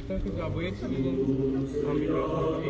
stăm câțiva băieți și am microfonul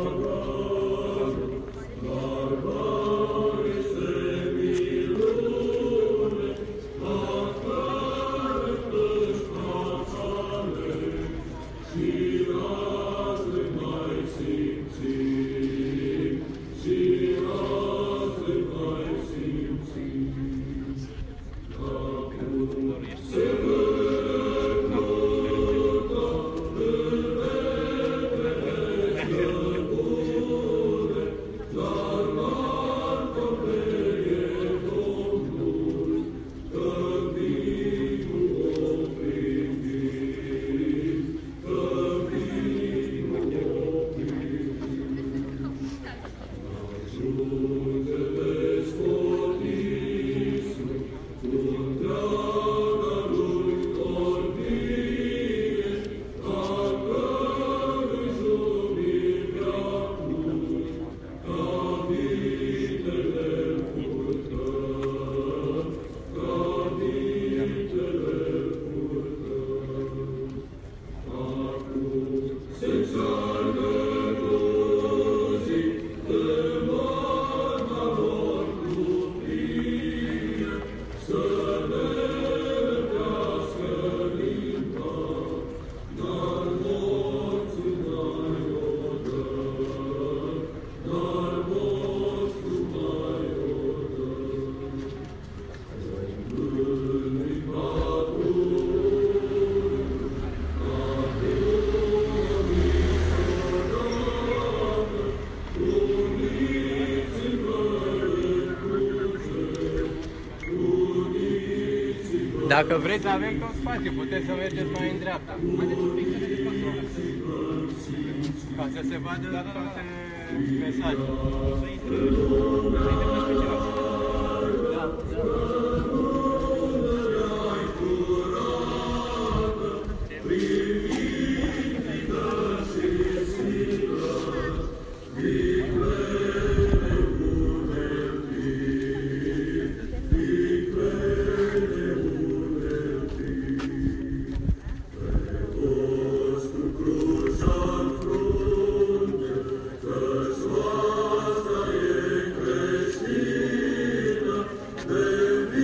Dacă vreți, avem tot spațiu, puteți să mergeți mai în dreapta. Ca să se vadă toate mesajele. Să intrăm pe celălalt. Baby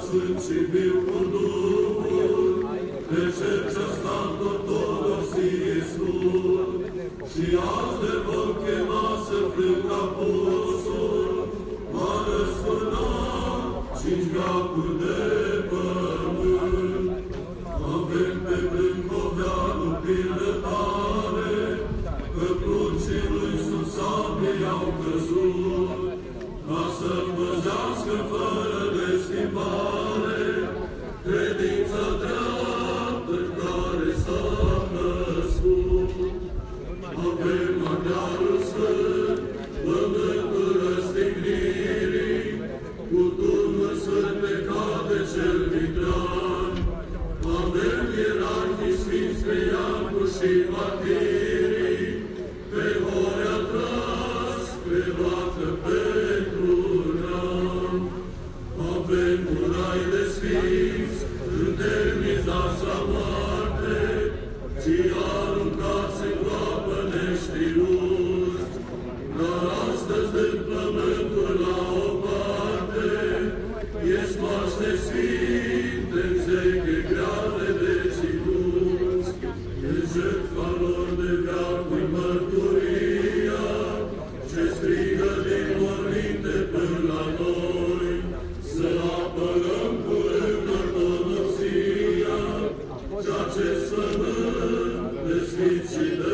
sfânt și viu cu Duhul, pe cel ce-a stat ortodoxie scurt, și azi de vor chema să frâng apostol, va răsturna 5 veacuri de pământ. Avem pe Brâncoveanu pildă tare, că crucii lui sub sabie au căzut, ca să păzească fără de schimbare credința dreaptă în care s-a născut. Avem maghiarul sfânt, pământul răstignirii, cu turnul sfânt pe cade cel vitrean. Avem ierarhii sfinți pe Iancu și martirii, pe ori atras, pe roată pentru neam. Avem un rai de sfinți, întemnizați la moarte, ci aruncați în groapă neștiuți. Dar astăzi din pământul la o parte, e smași de sfinte, zeche grave de ținuți. E jertfa lor de veacuri mărturia, ce strigă din morminte până la noi, să apărăm curând ortodoxia, ceea ce-ți pământ de sfinți și de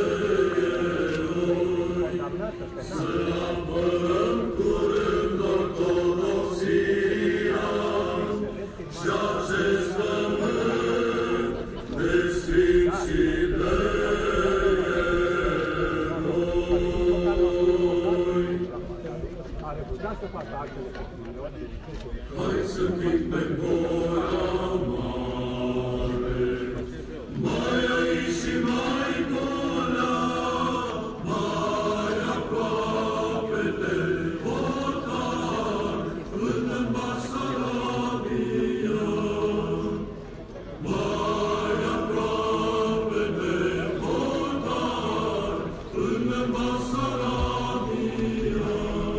eroi. Să apărăm curând ortodoxia, ceea ce-ți pământ de sfinți și de eroi. Hai să fim pe gora mare, mai aici și mai colea, mai aproape de portar, până în Basarabia. Mai aproape de portar, până în Basarabia.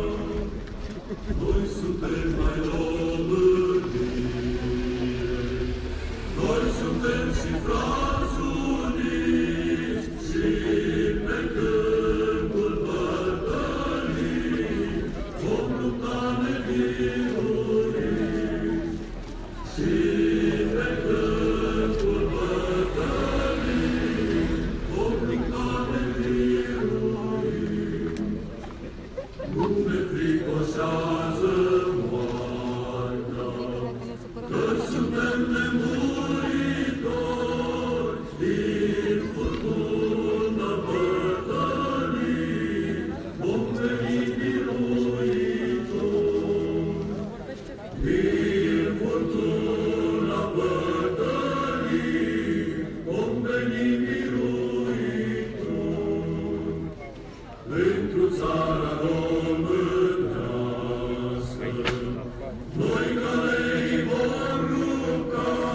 Noi suntem mai românii, noi suntem și frați uniți, și pe câmpul bătălii vom lupta nebiruit. Și pe câmpul bătălii vom lupta nebiruit. Nu ne fricoșează moartea, că suntem nemuritori, din furtună bătălii vom veni biruitori. Din furtună bătălii vom veni biruitori. Pentru țara românească, noi care îi vom ruga,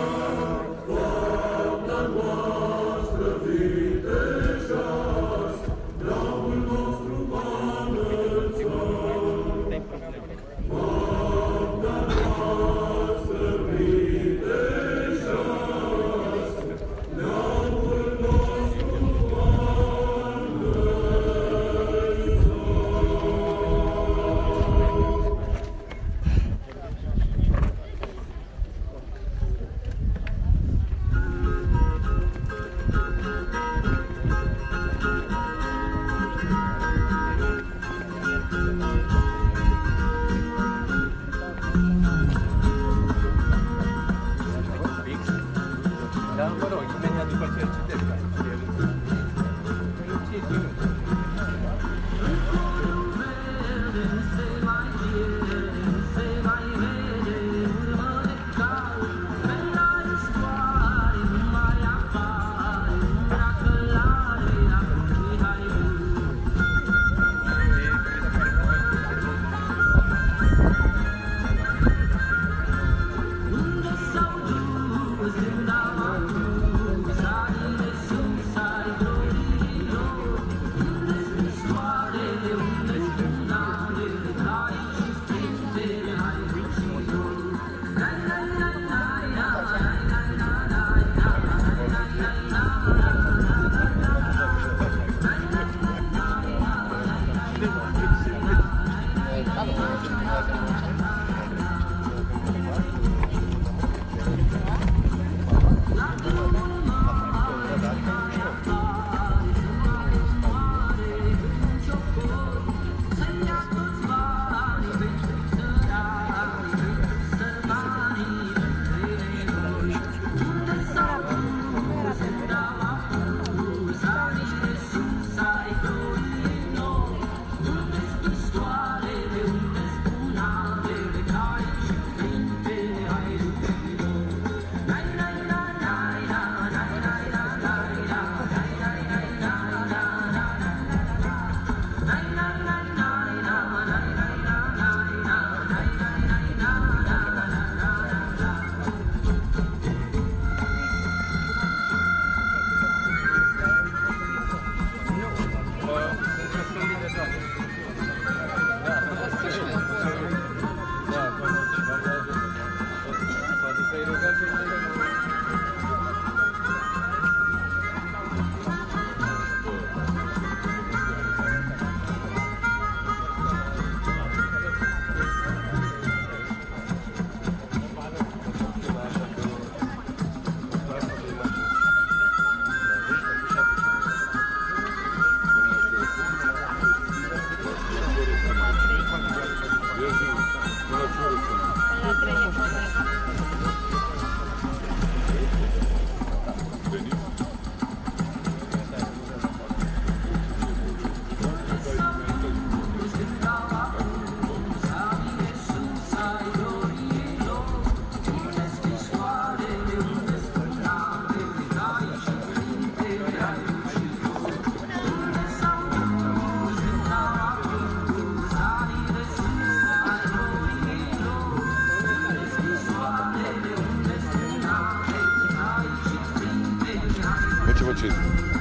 franceză.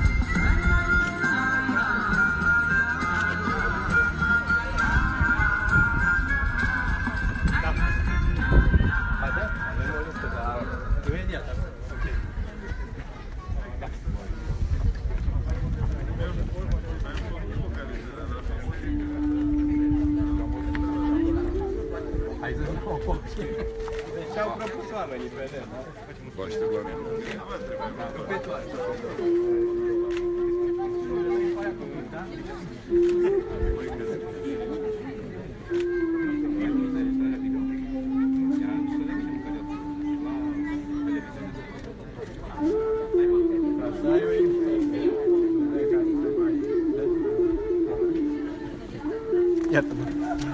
Și-au propus oamenii pe net, da? Vă aștept la mine. Pe toate. Iată-mă.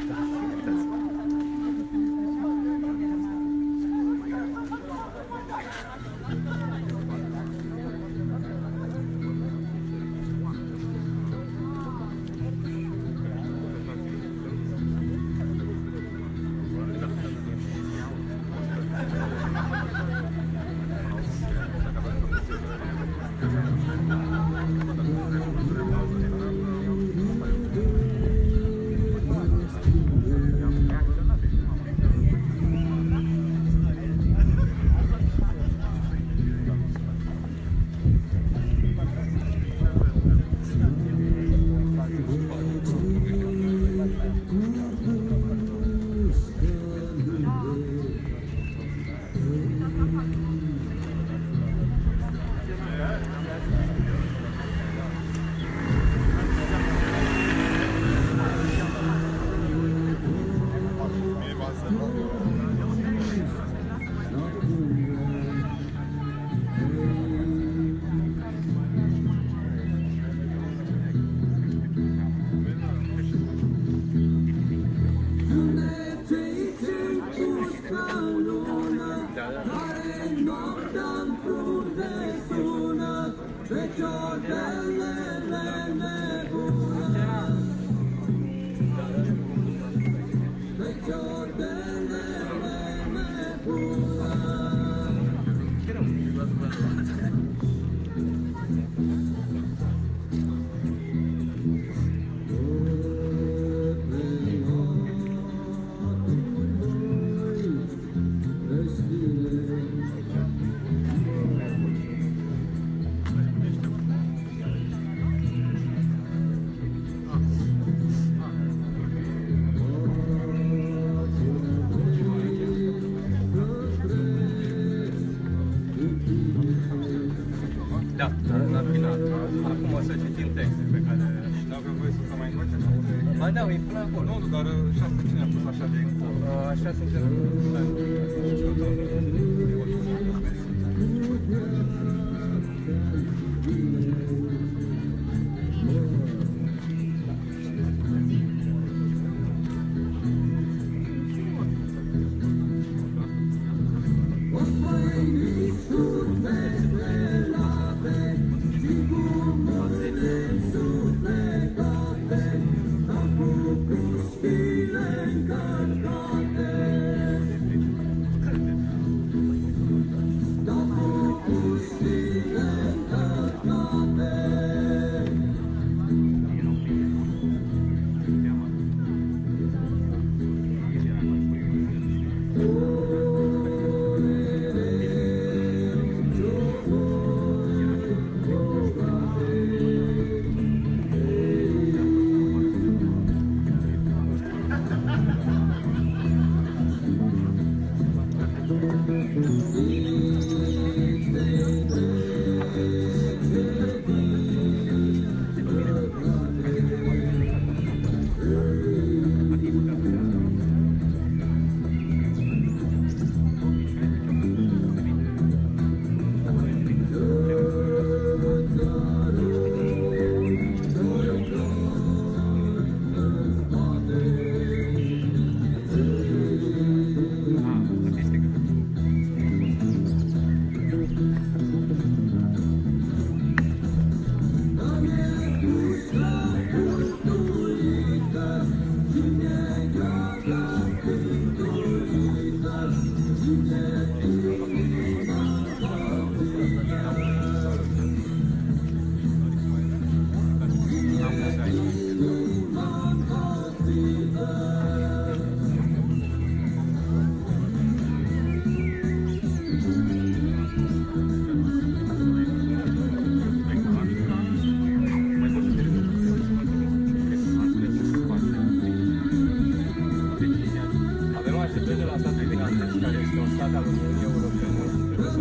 Da, la final. Acum o să citim texte pe care... Nu avem voie să mai încoace? Ba da, e până acolo. Nu, dar și asta cine a pus așa de încolo? Așa sunt de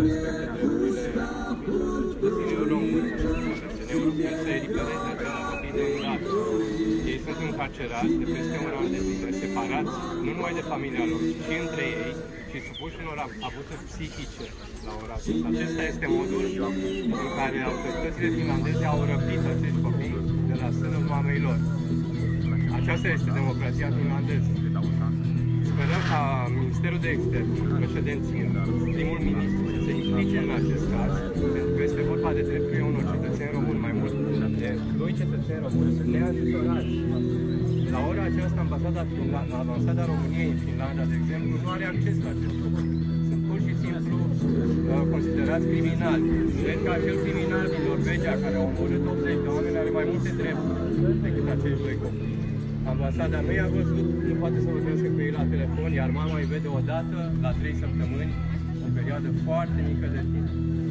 respecte drepturile cetățenilor români, cetățenii să elibereze acela copii de murat. Ei sunt încarcerați de peste un an de zile, separați nu numai de familia lor, ci și între ei și supuși unor abuzuri psihice la ora aceasta. Acesta este modul în care autoritățile finlandeze au răpit acești copii de la sânul mamei lor. Aceasta este democrația finlandeză. Sperăm ca Ministerul de Externe, președinție, primul ministru să se implice în acest caz, pentru că este vorba de drepturile unor cetățeni români, mai mult de 2 cetățeni români sunt neajutorați. La ora aceasta, ambasada României în Finlanda, de exemplu, nu are acces la acest lucru. Sunt pur și simplu considerați criminali. Cred că acel criminal din Norvegia, care a omorât 80 de oameni, are mai multe drepturi decât acești 2 copii. Ambasada nu i-a văzut, nu poate să vorbească cu ei la telefon, iar mama îi vede o dată la 3 săptămâni, o perioadă foarte mică de timp.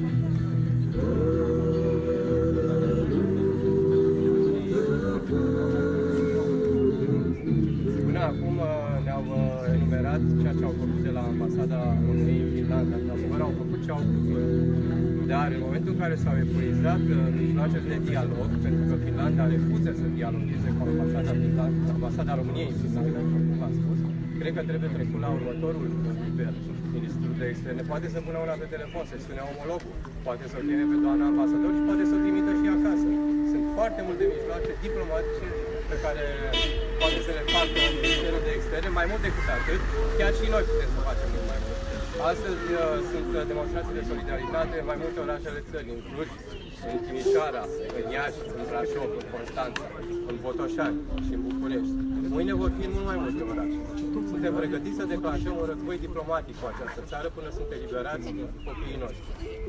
Până acum ne-au enumerat ceea ce au făcut de la ambasada României în Finlanda. Într-adevăr, au făcut ce au făcut. Dar în momentul în care s-au epuizat mijloacele de dialog, pentru că Finlanda refuză să dialogheze cu ambasada României în Finlanda, cum v-am spus, cred că trebuie trecut la următorul nivel. Ministrul de Externe poate să pună una pe telefon, să-i sune omologul, poate să-l cheme pe doamna ambasador și poate să-l trimită și acasă. Sunt foarte multe mijloace diplomatice pe care poate să le facă Ministerul de Externe, mai mult decât atât, chiar și noi putem să facem mult mai mult. Astăzi sunt demonstrații de solidaritate în mai multe orașe ale țării, în Cluj, în Timișoara, în Iași, în Brașov, în Constanța, în Botoșani și în București. Mâine vor fi în mult mai multe orașe. Suntem pregătiți să declanșăm un război diplomatic cu această țară până sunt eliberați copiii noștri.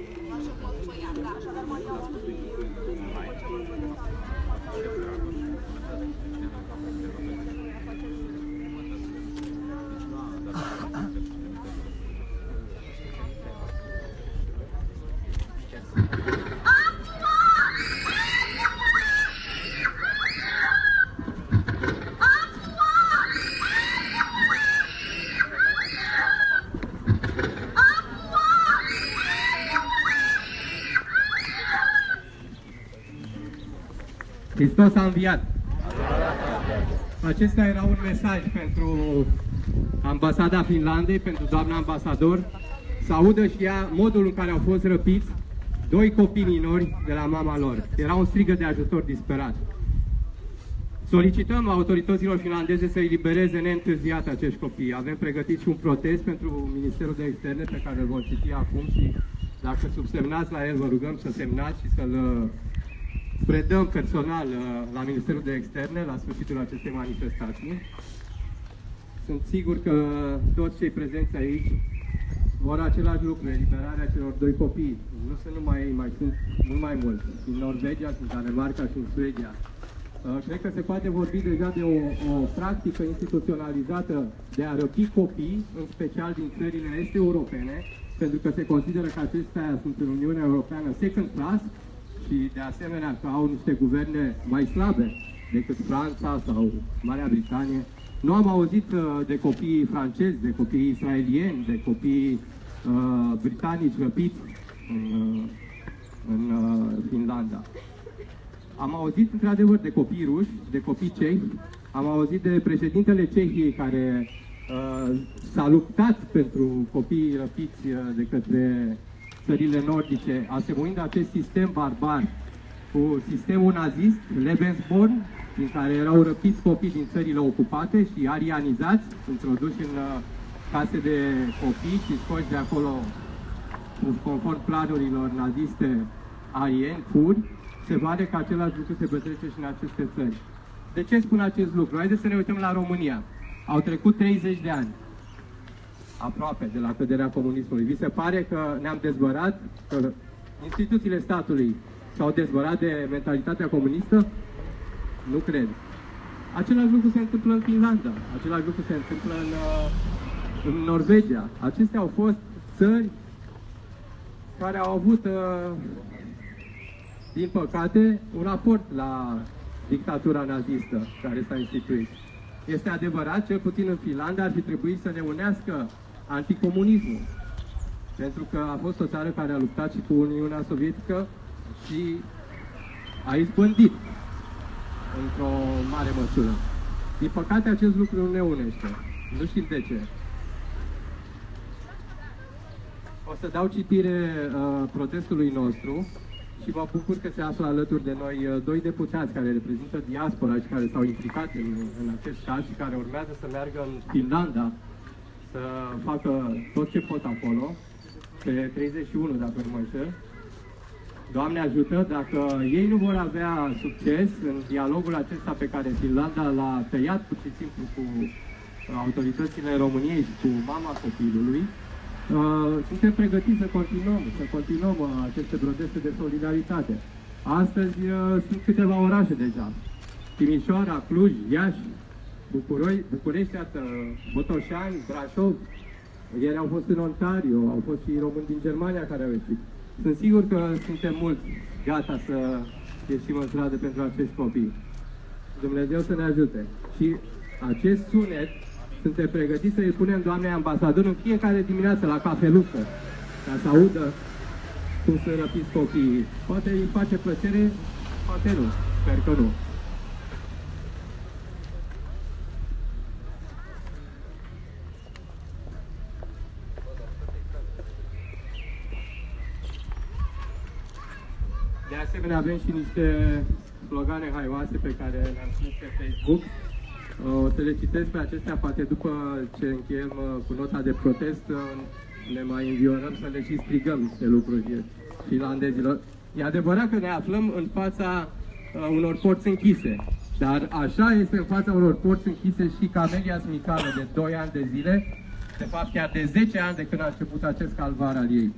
Hristos a înviat! Acesta era un mesaj pentru ambasada Finlandei, pentru doamna ambasador, să audă și ea modul în care au fost răpiți 2 copii minori de la mama lor. Era un strigăt de ajutor disperat. Solicităm autorităților finlandeze să elibereze neîntârziat acești copii. Avem pregătit și un protest pentru Ministerul de Externe pe care îl vom citi acum și dacă subsemnați la el, vă rugăm să semnați și să-l predăm personal la Ministerul de Externe la sfârșitul acestei manifestații. Sunt sigur că toți cei prezenți aici vor același lucru, eliberarea celor 2 copii. Nu sunt numai, mai sunt mult mai mulți. În Norvegia, în Danemarca și în Suedia. Cred că se poate vorbi deja de o practică instituționalizată de a răpi copii, în special din țările est-europene, pentru că se consideră că acestea sunt în Uniunea Europeană second class și de asemenea că au niște guverne mai slabe decât Franța sau Marea Britanie. Nu am auzit de copii francezi, de copii israelieni, de copii britanici răpiți în Finlanda. Am auzit într-adevăr de copii ruși, de copii cehi, am auzit de președintele Cehiei care s-a luptat pentru copiii răpiți de către țările nordice, asemuind acest sistem barbar cu sistemul nazist, Lebensborn, din care erau răpiți copii din țările ocupate și arianizați, introduși în case de copii și scoși de acolo conform planurilor naziste arieni, puri. Se pare că același lucru se petrece și în aceste țări. De ce spun acest lucru? Haideți să ne uităm la România. Au trecut 30 de ani, aproape, de la căderea comunismului. Vi se pare că ne-am dezbărat, că instituțiile statului s-au dezbărat de mentalitatea comunistă? Nu cred. Același lucru se întâmplă în Finlanda, același lucru se întâmplă în Norvegia. Acestea au fost țări care au avut, din păcate, un aport la dictatura nazistă care s-a instituit. Este adevărat, cel puțin în Finlanda ar fi trebuit să ne unească anticomunismul. Pentru că a fost o țară care a luptat și cu Uniunea Sovietică și a izbândit într-o mare măsură. Din păcate, acest lucru nu ne unește. Nu știm de ce. O să dau citire protestului nostru și mă bucur că se află alături de noi doi deputați care reprezintă diaspora și care s-au implicat în acest caz și care urmează să meargă în Finlanda să facă tot ce pot acolo, pe 31, dacă nu mă înșel. Doamne ajută, dacă ei nu vor avea succes în dialogul acesta pe care Finlanda l-a tăiat pur și simplu cu autoritățile României și cu mama copilului, suntem pregătiți să continuăm aceste proteste de solidaritate. Astăzi sunt câteva orașe deja. Timișoara, Cluj, Iași, București, Botoșani, Brașov. Ieri au fost în Ontario, au fost și români din Germania care au ieșit. Sunt sigur că suntem mulți gata să ieșim în stradă pentru acești copii. Dumnezeu să ne ajute. Și acest sunet suntem pregătiți să îi punem doamnei ambasador în fiecare dimineață la cafeluță, ca să audă cum să răpiți copiii. Poate îi face plăcere, poate nu. Sper că nu. De asemenea, avem și niște slogane haioase pe care le-am pus pe Facebook. O să le citesc pe acestea, poate după ce încheiem cu nota de protest, ne mai înviorăm să le și strigăm niște lucruri finlandezilor. E adevărat că ne aflăm în fața unor porți închise, dar așa este în fața unor porți închise și Camelia Smicală de 2 ani de zile, de fapt chiar de 10 ani de când a început acest calvar al ei.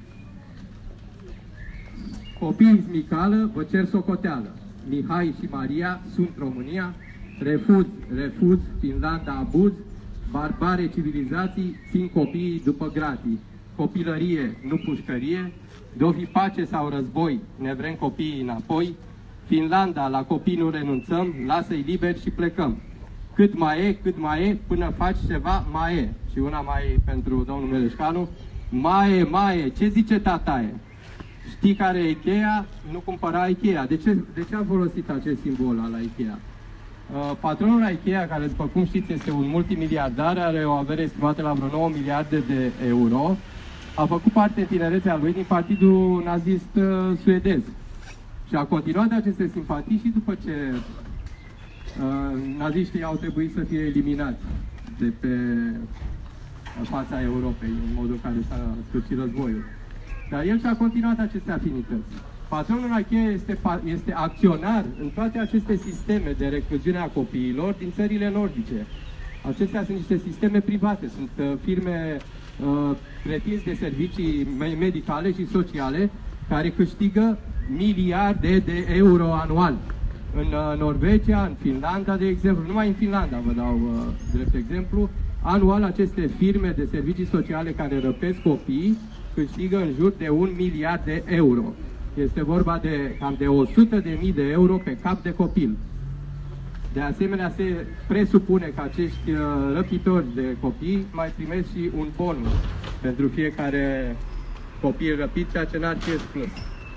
Copiii Smicală vă cer socoteală. Mihai și Maria sunt România. Refuz, Finlanda abuz. Barbare civilizații țin copiii după gratii. Copilărie, nu pușcărie. De-o fi pace sau război, ne vrem copiii înapoi. Finlanda, la copii nu renunțăm. Lasă-i liberi și plecăm. Cât mai e, până faci ceva, mai e. Și una mai e pentru domnul Meleșcanu. Mai e, ce zice tataie? Știi care e Ikea? Nu cumpăra Ikea. De ce am folosit acest simbol al Ikea? Patronul Ikea, care după cum știți este un multimiliardar, are o avere estimată la vreo 9 miliarde de euro, a făcut parte în tinerețea lui din partidul nazist suedez. Și a continuat aceste simpatii și după ce naziștii au trebuit să fie eliminați de pe fața Europei, în modul în care s-a sfârșit războiul. Dar el și-a continuat aceste afinități. Patronul Ikea este acționar în toate aceste sisteme de recluziune a copiilor din țările nordice. Acestea sunt niște sisteme private, sunt firme pretinse de servicii medicale și sociale care câștigă miliarde de euro anual. În Norvegia, în Finlanda, de exemplu, numai în Finlanda vă dau drept exemplu, anual aceste firme de servicii sociale care răpesc copii câștigă în jur de 1 miliard de euro. Este vorba de cam de 100.000 de euro pe cap de copil. De asemenea, se presupune că acești răpitori de copii mai primesc și un bonus pentru fiecare copil răpit, ceea ce n-ar fi exclus.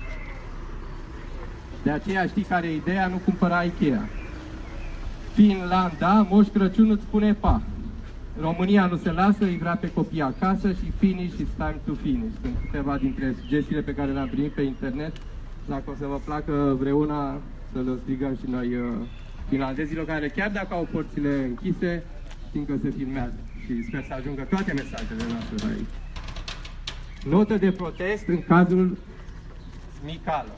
De aceea știi care e ideea, nu cumpăra Ikea. Finlanda, Moș Crăciun îți spune pa. România nu se lasă, îi vrea pe copii acasă și finish is time to finish. Sunt câteva dintre sugestiile pe care le-am primit pe internet. Dacă o să vă placă vreuna, să le strigăm și noi finlandezilor, care chiar dacă au porțile închise, știm că se filmează. Și sper să ajungă toate mesajele noastre aici. Notă de protest în cazul Smicală.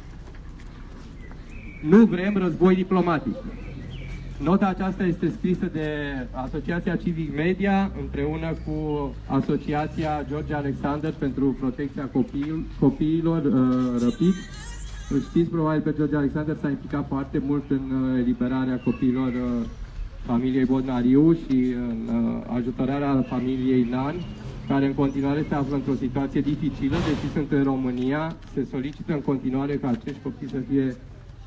Nu vrem război diplomatic. Nota aceasta este scrisă de Asociația Civic Media împreună cu Asociația George Alexander pentru protecția copiilor răpiți. Știți, probabil pe George Alexander s-a implicat foarte mult în eliberarea copiilor familiei Bodnariu și în ajutorarea familiei Nan, care în continuare se află într-o situație dificilă, deși sunt în România, se solicită în continuare ca acești copii să fie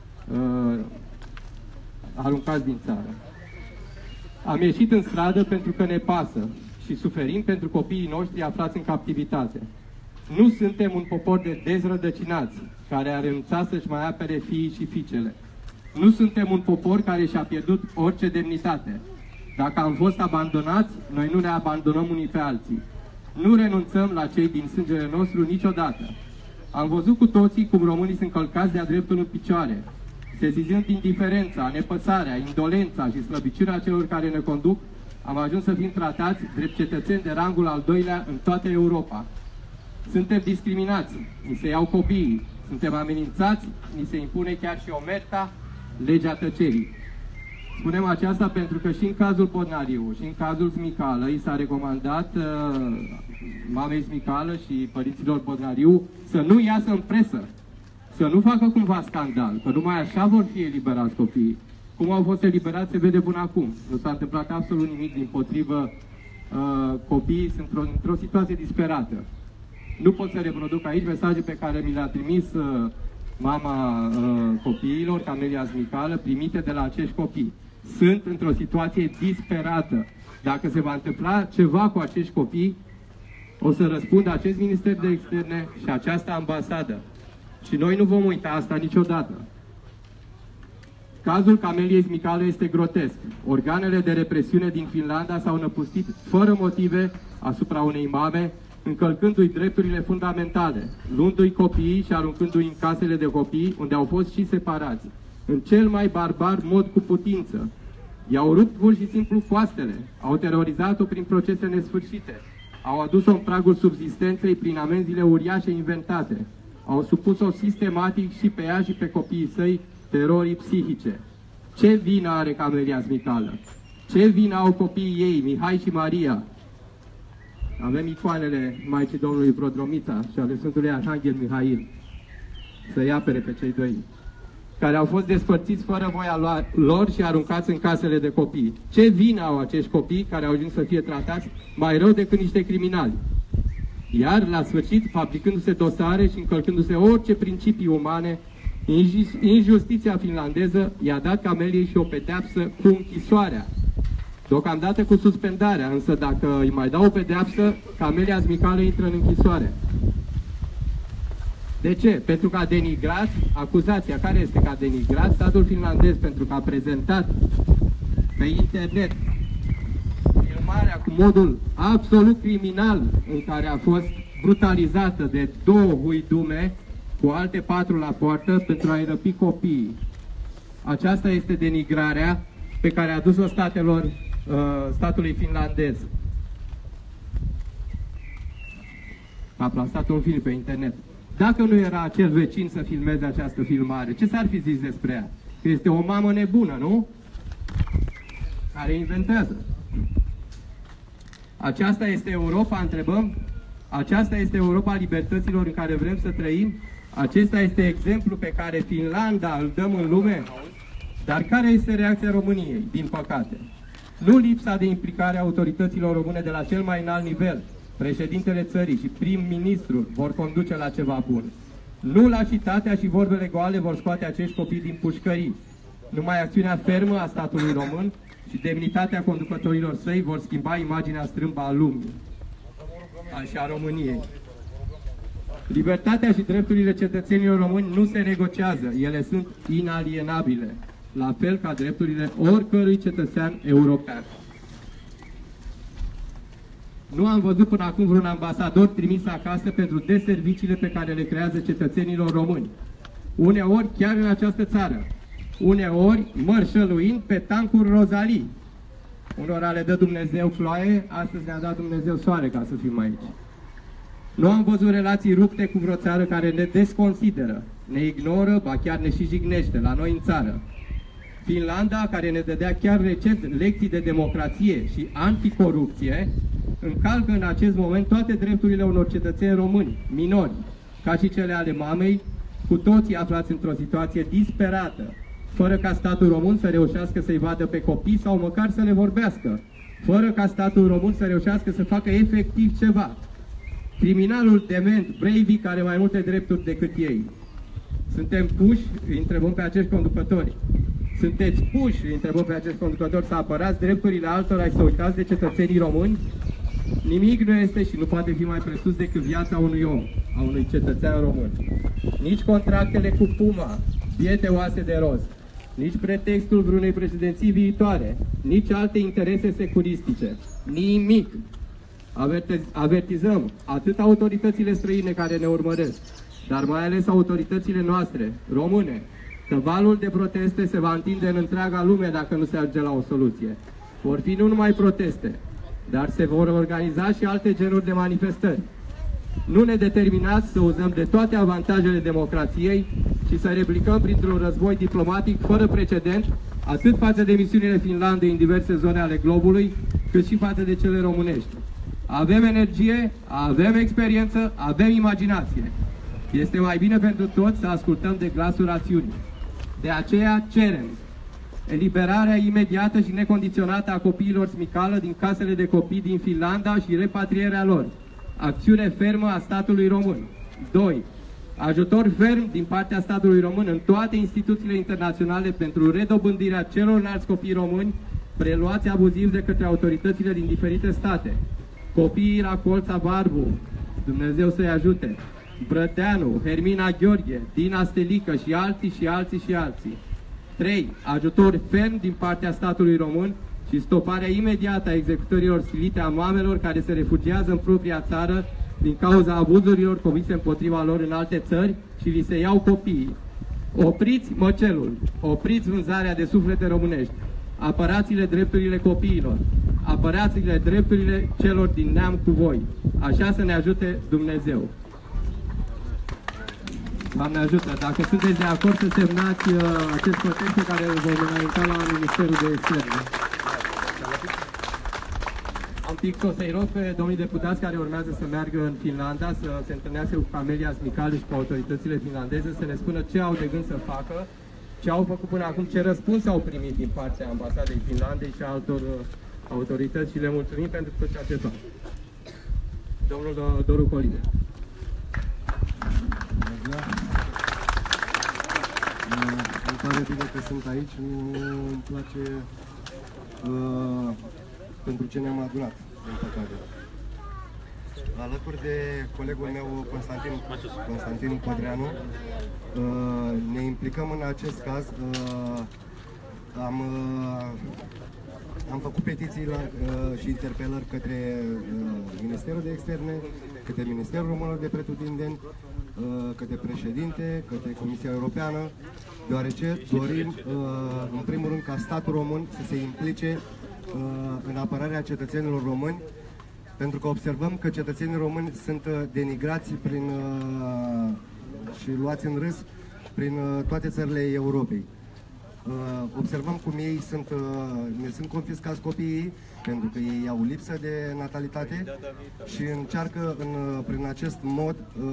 aruncați din țară. Am ieșit în stradă pentru că ne pasă și suferim pentru copiii noștri aflați în captivitate. Nu suntem un popor de dezrădăcinați, care a renunțat să-și mai apere fiii și fiicele. Nu suntem un popor care și-a pierdut orice demnitate. Dacă am fost abandonați, noi nu ne abandonăm unii pe alții. Nu renunțăm la cei din sângele nostru niciodată. Am văzut cu toții cum românii sunt călcați de-a dreptul în picioare, sesizând indiferența, nepăsarea, indolența și slăbiciunea celor care ne conduc, am ajuns să fim tratați drept cetățeni de rangul al doilea în toată Europa. Suntem discriminați, ni se iau copiii, suntem amenințați, ni se impune chiar și omerta, legea tăcerii. Spunem aceasta pentru că și în cazul Bodnariu și în cazul Smicală i s-a recomandat mamei Smicală și părinților Bodnariu să nu iasă în presă, să nu facă cumva scandal, că numai așa vor fi eliberați copiii. Cum au fost eliberați se vede până acum. Nu s-a întâmplat absolut nimic, dimpotrivă, copiii sunt într-o situație disperată. Nu pot să reproduc aici mesaje pe care mi le-a trimis mama copiilor, Camelia Smicală, primite de la acești copii. Sunt într-o situație disperată. Dacă se va întâmpla ceva cu acești copii, o să răspundă acest Minister de Externe și această ambasadă. Și noi nu vom uita asta niciodată. Cazul Cameliei Smicală este grotesc. Organele de represiune din Finlanda s-au năpustit fără motive asupra unei mame, încălcându-i drepturile fundamentale, luându-i copiii și aruncându-i în casele de copii, unde au fost și separați, în cel mai barbar mod cu putință. I-au rupt pur și simplu coastele, au terorizat-o prin procese nesfârșite, au adus-o în pragul subzistenței prin amenziile uriașe inventate, au supus-o sistematic și pe ea și pe copiii săi terorii psihice. Ce vină are Camelia Smicală? Ce vină au copiii ei, Mihai și Maria? Avem icoanele Maicii Domnului Prodromița și ale Sfântului Arhanghel Mihail, să-i apere pe cei doi, care au fost despărțiți fără voia lor și aruncați în casele de copii. Ce vină au acești copii care au ajuns să fie tratați mai rău decât niște criminali? Iar, la sfârșit, fabricându-se dosare și încălcându-se orice principii umane, injustiția finlandeză i-a dat Cameliei și o pedeapsă cu închisoarea, deocamdată cu suspendarea, însă dacă îi mai dau o pedeapsă, Camelia Smicală intră în închisoare. De ce? Pentru că a denigrat, acuzația care este că a denigrat statul finlandez, pentru că a prezentat pe internet filmarea cu modul absolut criminal în care a fost brutalizată de 2 huidume cu alte 4 la poartă pentru a-i răpi copiii. Aceasta este denigrarea pe care a adus-o statului finlandez. A plasat un film pe internet. Dacă nu era acel vecin să filmeze această filmare, ce s-ar fi zis despre ea? Că este o mamă nebună, nu? Care inventează. Aceasta este Europa, întrebăm? Aceasta este Europa libertăților în care vrem să trăim? Acesta este exemplu pe care Finlanda îl dăm în lume? Dar care este reacția României, din păcate? Nu lipsa de implicare a autorităților române de la cel mai înalt nivel, președintele țării și prim-ministrul vor conduce la ceva bun. Nu lașitatea și vorbele goale vor scoate acești copii din pușcării. Numai acțiunea fermă a statului român și demnitatea conducătorilor săi vor schimba imaginea strâmbă a lumii și a României. Libertatea și drepturile cetățenilor români nu se negociază, ele sunt inalienabile, la fel ca drepturile oricărui cetățean european. Nu am văzut până acum vreun ambasador trimis acasă pentru deserviciile pe care le creează cetățenilor români. Uneori chiar în această țară, uneori mărșăluind pe tancuri Rosalie. Unora le dă Dumnezeu ploaie, astăzi ne-a dat Dumnezeu soare ca să fim aici. Nu am văzut relații rupte cu vreo țară care ne desconsideră, ne ignoră, ba chiar ne și jignește la noi în țară. Finlanda, care ne dădea chiar recent lecții de democrație și anticorupție, încalcă în acest moment toate drepturile unor cetățeni români, minori, ca și cele ale mamei, cu toții aflați într-o situație disperată, fără ca statul român să reușească să-i vadă pe copii sau măcar să le vorbească, fără ca statul român să reușească să facă efectiv ceva. Criminalul dement Breivik are mai multe drepturi decât ei. Suntem puși, îi întrebăm pe acești conducători, sunteți puși, îi întrebăm pe acești conducători, să apărați drepturile altora și să uitați de cetățenii români? Nimic nu este și nu poate fi mai presus decât viața unui om, a unui cetățean român. Nici contractele cu Puma, biete oase de roz, nici pretextul vreunei președinții viitoare, nici alte interese securistice. Nimic. Avertizăm atât autoritățile străine care ne urmăresc, dar mai ales autoritățile noastre, române, că valul de proteste se va întinde în întreaga lume dacă nu se ajunge la o soluție. Vor fi nu numai proteste, dar se vor organiza și alte genuri de manifestări. Nu ne determinați să uzăm de toate avantajele democrației și să replicăm printr-un război diplomatic fără precedent, atât față de misiunile Finlandei în diverse zone ale globului, cât și față de cele românești. Avem energie, avem experiență, avem imaginație. Este mai bine pentru toți să ascultăm de glasul rațiunii. De aceea cerem eliberarea imediată și necondiționată a copiilor Smicală din casele de copii din Finlanda și repatrierea lor. Acțiune fermă a statului român. 2. Ajutor ferm din partea statului român în toate instituțiile internaționale pentru redobândirea celorlalți copii români preluați abuziv de către autoritățile din diferite state. Copiii la Colța Barbu, Dumnezeu să-i ajute, Brăteanu, Hermina Gheorghe, Dina Stelică și alții și alții și alții. 3. Ajutor ferm din partea statului român și stoparea imediată a executărilor silite a mamelor care se refugiază în propria țară din cauza abuzurilor comise împotriva lor în alte țări și li se iau copiii. Opriți măcelul, opriți vânzarea de suflete românești, apărați-le drepturile copiilor, apărați-le drepturile celor din neam cu voi. Așa să ne ajute Dumnezeu. Doamne ajută, dacă sunteți de acord să semnați acest protest pe care îl vom înainta la Ministerul de Externe. Am pic o să-i rog pe domnii deputați care urmează să meargă în Finlanda, să se întâlnească cu Camelia Smicală și cu autoritățile finlandeze, să ne spună ce au de gând să facă, ce au făcut până acum, ce răspuns au primit din partea ambasadei Finlandei și a altor autorități și le mulțumim pentru tot ceea ce fac. Domnul Doru Coline. Îmi pare bine că sunt aici, îmi place pentru ce ne-am adunat, din păcate. Alături de colegul meu Constantin Codreanu, ne implicăm în acest caz. Am făcut petiții și interpelări către Ministerul de Externe, către Ministerul Românilor de Pretutindeni, către președinte, către Comisia Europeană, deoarece dorim, în primul rând, ca statul român să se implice în apărarea cetățenilor români, pentru că observăm că cetățenii români sunt denigrați și luați în râs prin toate țările Europei. Observăm cum ei ne sunt confiscați copiii, pentru că ei au lipsă de natalitate și încearcă prin acest mod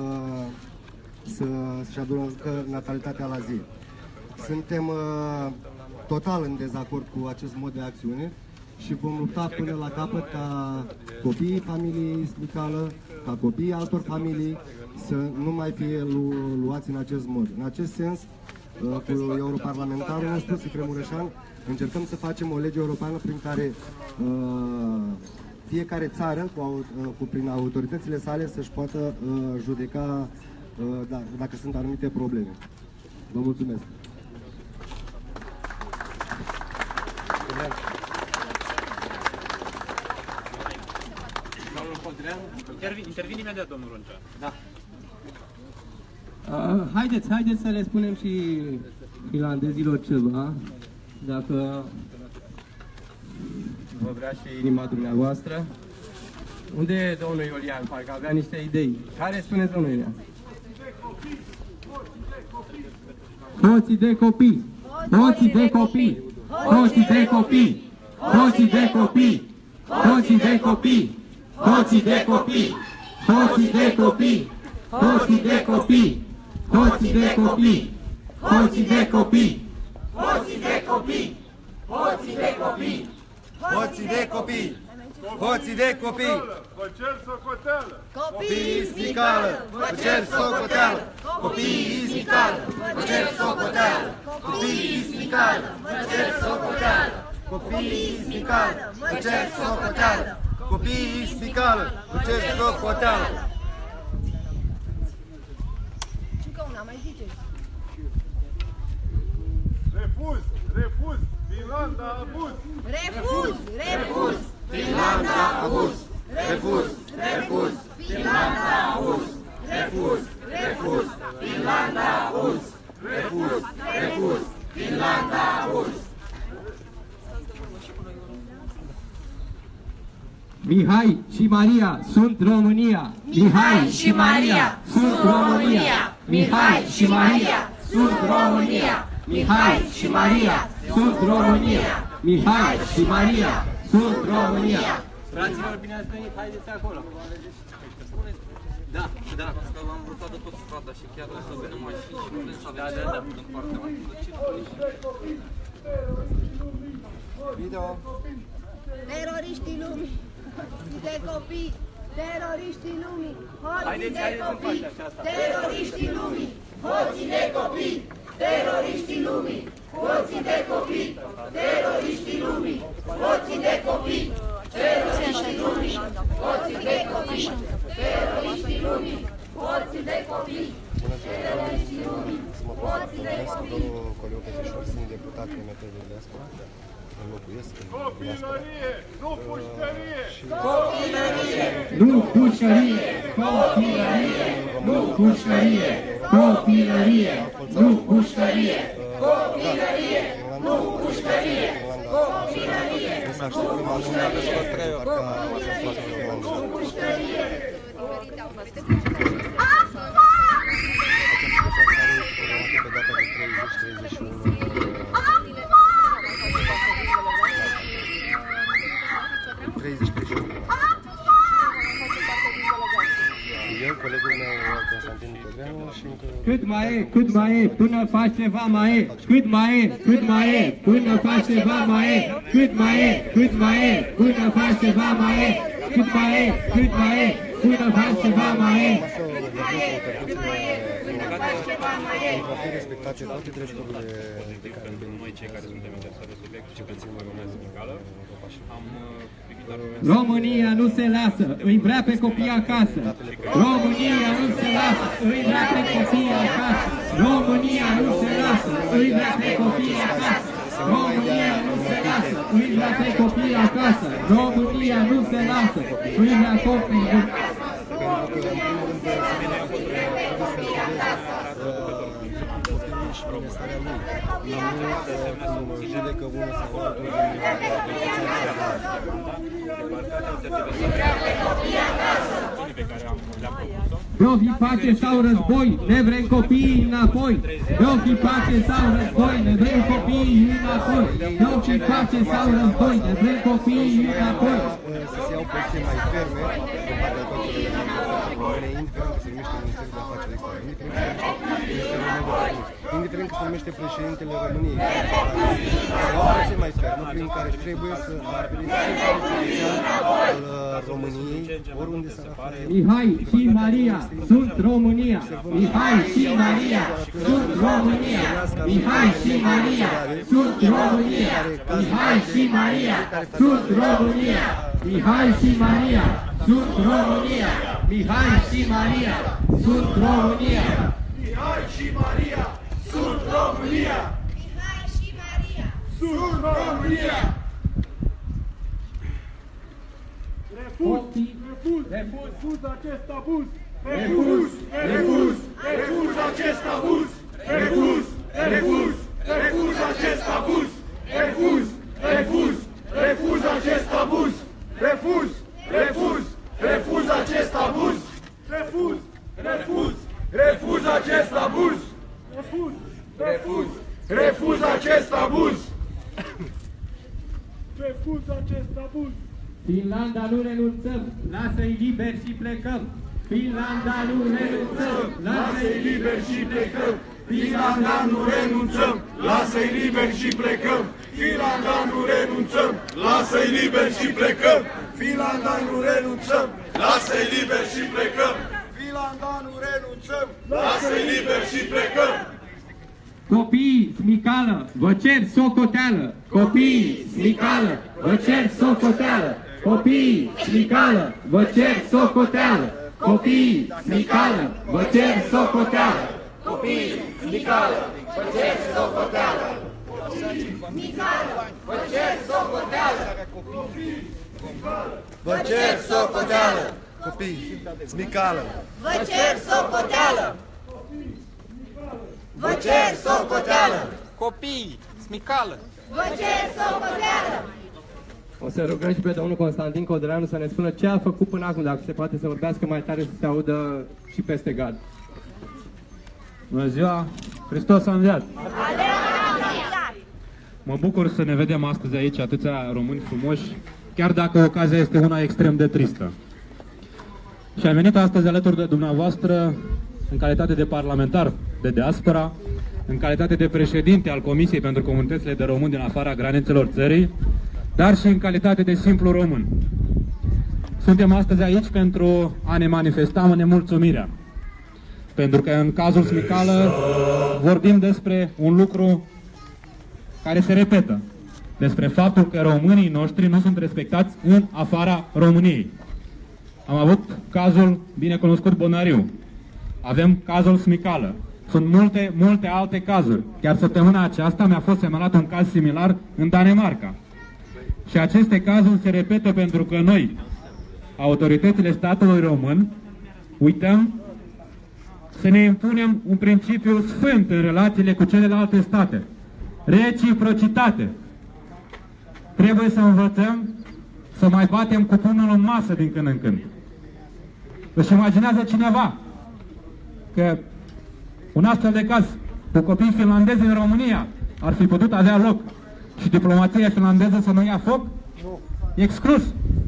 să-și aducă natalitatea la zi. Suntem total în dezacord cu acest mod de acțiune și vom lupta până la capăt ca copiii familiei Smicală, ca copiii altor familii să nu mai fie luați în acest mod. În acest sens, cu europarlamentarul nostru, Sifre Mureșan, încercăm să facem o lege europeană prin care fiecare țară, prin autoritățile sale, să-și poată judeca dacă sunt anumite probleme. Vă mulțumesc! Intervin imediat, domnul Roncea. Da. Haideți să le spunem și finlandezilor ceva, dacă vă vrea și inima dumneavoastră. Unde e domnul Iulian? Parcă avea niște idei. Care spuneți, domnul Iulian? Hoții de copii! Hoții de copii! Hoții de copii! Hoții de copii! Hoții de copii! Hoții de copii! Hoții de copii! Hoții de copii! Hoții de copii! Hoții de copii! Hoții de copii! Hoții de copii! Hoții de copii! Hoții de copii! Vă cer socoteală! Copiii Smicală! Vă cer socoteală! Copiii Smicală! Vă cer socoteală! Copiii Smicală! Vă cer socoteală! Copiii Smicală! Vă cer socoteală! Copiii spicală, vă cer socoteală. Încă una, mai ziceți. Refuz, refuz, Finlanda abuz. Refuz, refuz, Finlanda abuz. Refuz, refuz, Finlanda abuz. Refuz, refuz, Finlanda abuz. Refuz, refuz, Finlanda abuz. Mihai și Maria sunt România. Mihai și Maria sunt România. Mihai și Maria sunt România. Mihai și Maria sunt România. Mihai și Maria sunt România. Fraților, bine ați venit, haideți acolo. Da, da. Că l-am blocat de tot strada și chiar o să venim mașini și putem să avem în partea Video. Teroriștii lumii, hoții de copii, teroriștii lumii, hoții de copii, teroriștii lumii, hoții de copii, teroriștii lumii, hoții de copii, teroriștii lumii, hoții de copii, teroriștii lumii, hoții de copii, teroriștii lumii, hoții de copii, teroriștii lumii, hoții de copii. Domnul Coliu Petrișor, sunt deputat în MPD de diaspora. Înlocuiesc în diaspora. Copilărie, nu pușcărie! Copilărie! Nu pușcărie! Copilărie! Nu pușcărie! Copilărie! Nu pușcărie! Copilărie! Nu pușcărie! Copilărie! Nu s-a așteptat mai mult dacă să facă Nu pușcărie! Această deplasare programată pe data de 30-31. Eu, colegul meu, Constantin Codreanu și încă... Cât mai e, până faci ceva mai e. Cât mai e, până faci ceva mai e. Cât mai e, până faci ceva mai e. Cât mai e, până faci ceva mai e. Pentru a fi respectate toate drepturile de care noi cei care suntem interesați de subiect și cetățenii românești medicală, am privit la România nu se lasă, îi vrea pe copii acasă. România nu se lasă, îi vrea pe copii acasă. România nu se lasă, îi vrea pe copii acasă. România nu se lasă, îi vrea pe copii acasă. România nu se lasă, îi vrea copii acasă. Și prin starea lui. Nu judecă unul sau altul Vreau fi pace sau război, ne vrem copiii înapoi. Vreau fi pace sau război, ne vrem copiii înapoi. Vreau fi pace sau război, ne vrem copiii înapoi. Să se iau poziții mai ferme din partea autorităților române, indiferent că se numește Ministerul de Afaceri Externe, indiferent că se numește președintele României, să iau poziții mai ferme prin care trebuie să apeleze al României, oriunde s-ar afla. Mihai și Maria sunt România. Mihai și Maria sunt România. Mihai și Maria sunt România. Mihai și Maria sunt România. Mihai și Maria sunt România. Mihai și Maria sunt România. Mihai și Maria sunt România! Mihai și Maria Sunt România! Refuz acest abuz! Refuz acest abuz! Refuz acest abuz! Refuz acest abuz! Refuz acest abuz! Refuz acest abuz! Refuz acest abuz! Finlanda nu renunțăm, lasă-i liberi și plecăm. Finlanda nu renunțăm, lasă-i liberi și plecăm. Finlanda nu renunțăm, lasă-i liberi și plecăm. Finlanda nu renunțăm, lasă-i liberi și plecăm. Finlanda nu renunțăm, lasă-i liberi și plecăm. Finlanda nu renunțăm, lasă-i liberi și plecăm. Copiii, smicală, vă cer socoteală. Copiii, smicală, vă cer socoteală. Copiii, smicală, vă cer socoteală! Copiii, smicală, vă cer socoteală! Copiii, smicală, vă cer socoteală! Smicală, vă cer socoteală! Vă cer socoteală! Copii, smicală! Vă cer socoteală! Vă cer socoteală! Copii, smicală! Vă cer socoteală! O să rugăm și pe domnul Constantin Codreanu să ne spună ce a făcut până acum, dacă se poate să vorbească mai tare, să se audă și peste gard. Bună ziua! Hristos a înviat! Mă bucur să ne vedem astăzi aici atâția români frumoși, chiar dacă ocazia este una extrem de tristă. Și am venit astăzi alături de dumneavoastră în calitate de parlamentar de diaspora, în calitate de președinte al Comisiei pentru Comunitățile de Români din afara granițelor țării, dar și în calitate de simplu român. Suntem astăzi aici pentru a ne manifesta nemulțumirea. Pentru că în cazul Smicală vorbim despre un lucru care se repetă. Despre faptul că românii noștri nu sunt respectați în afara României. Am avut cazul binecunoscut Bonariu. Avem cazul Smicală. Sunt multe alte cazuri. Chiar săptămâna aceasta mi-a fost semnalat un caz similar în Danemarca. Și aceste cazuri se repetă pentru că noi, autoritățile statului român, uităm să ne impunem un principiu sfânt în relațiile cu celelalte state. Reciprocitate. Trebuie să învățăm să mai batem cu pumnul în masă din când în când. Își imaginează cineva că un astfel de caz cu copii finlandezi în România ar fi putut avea loc și diplomația finlandeză să nu ia foc? Exclus!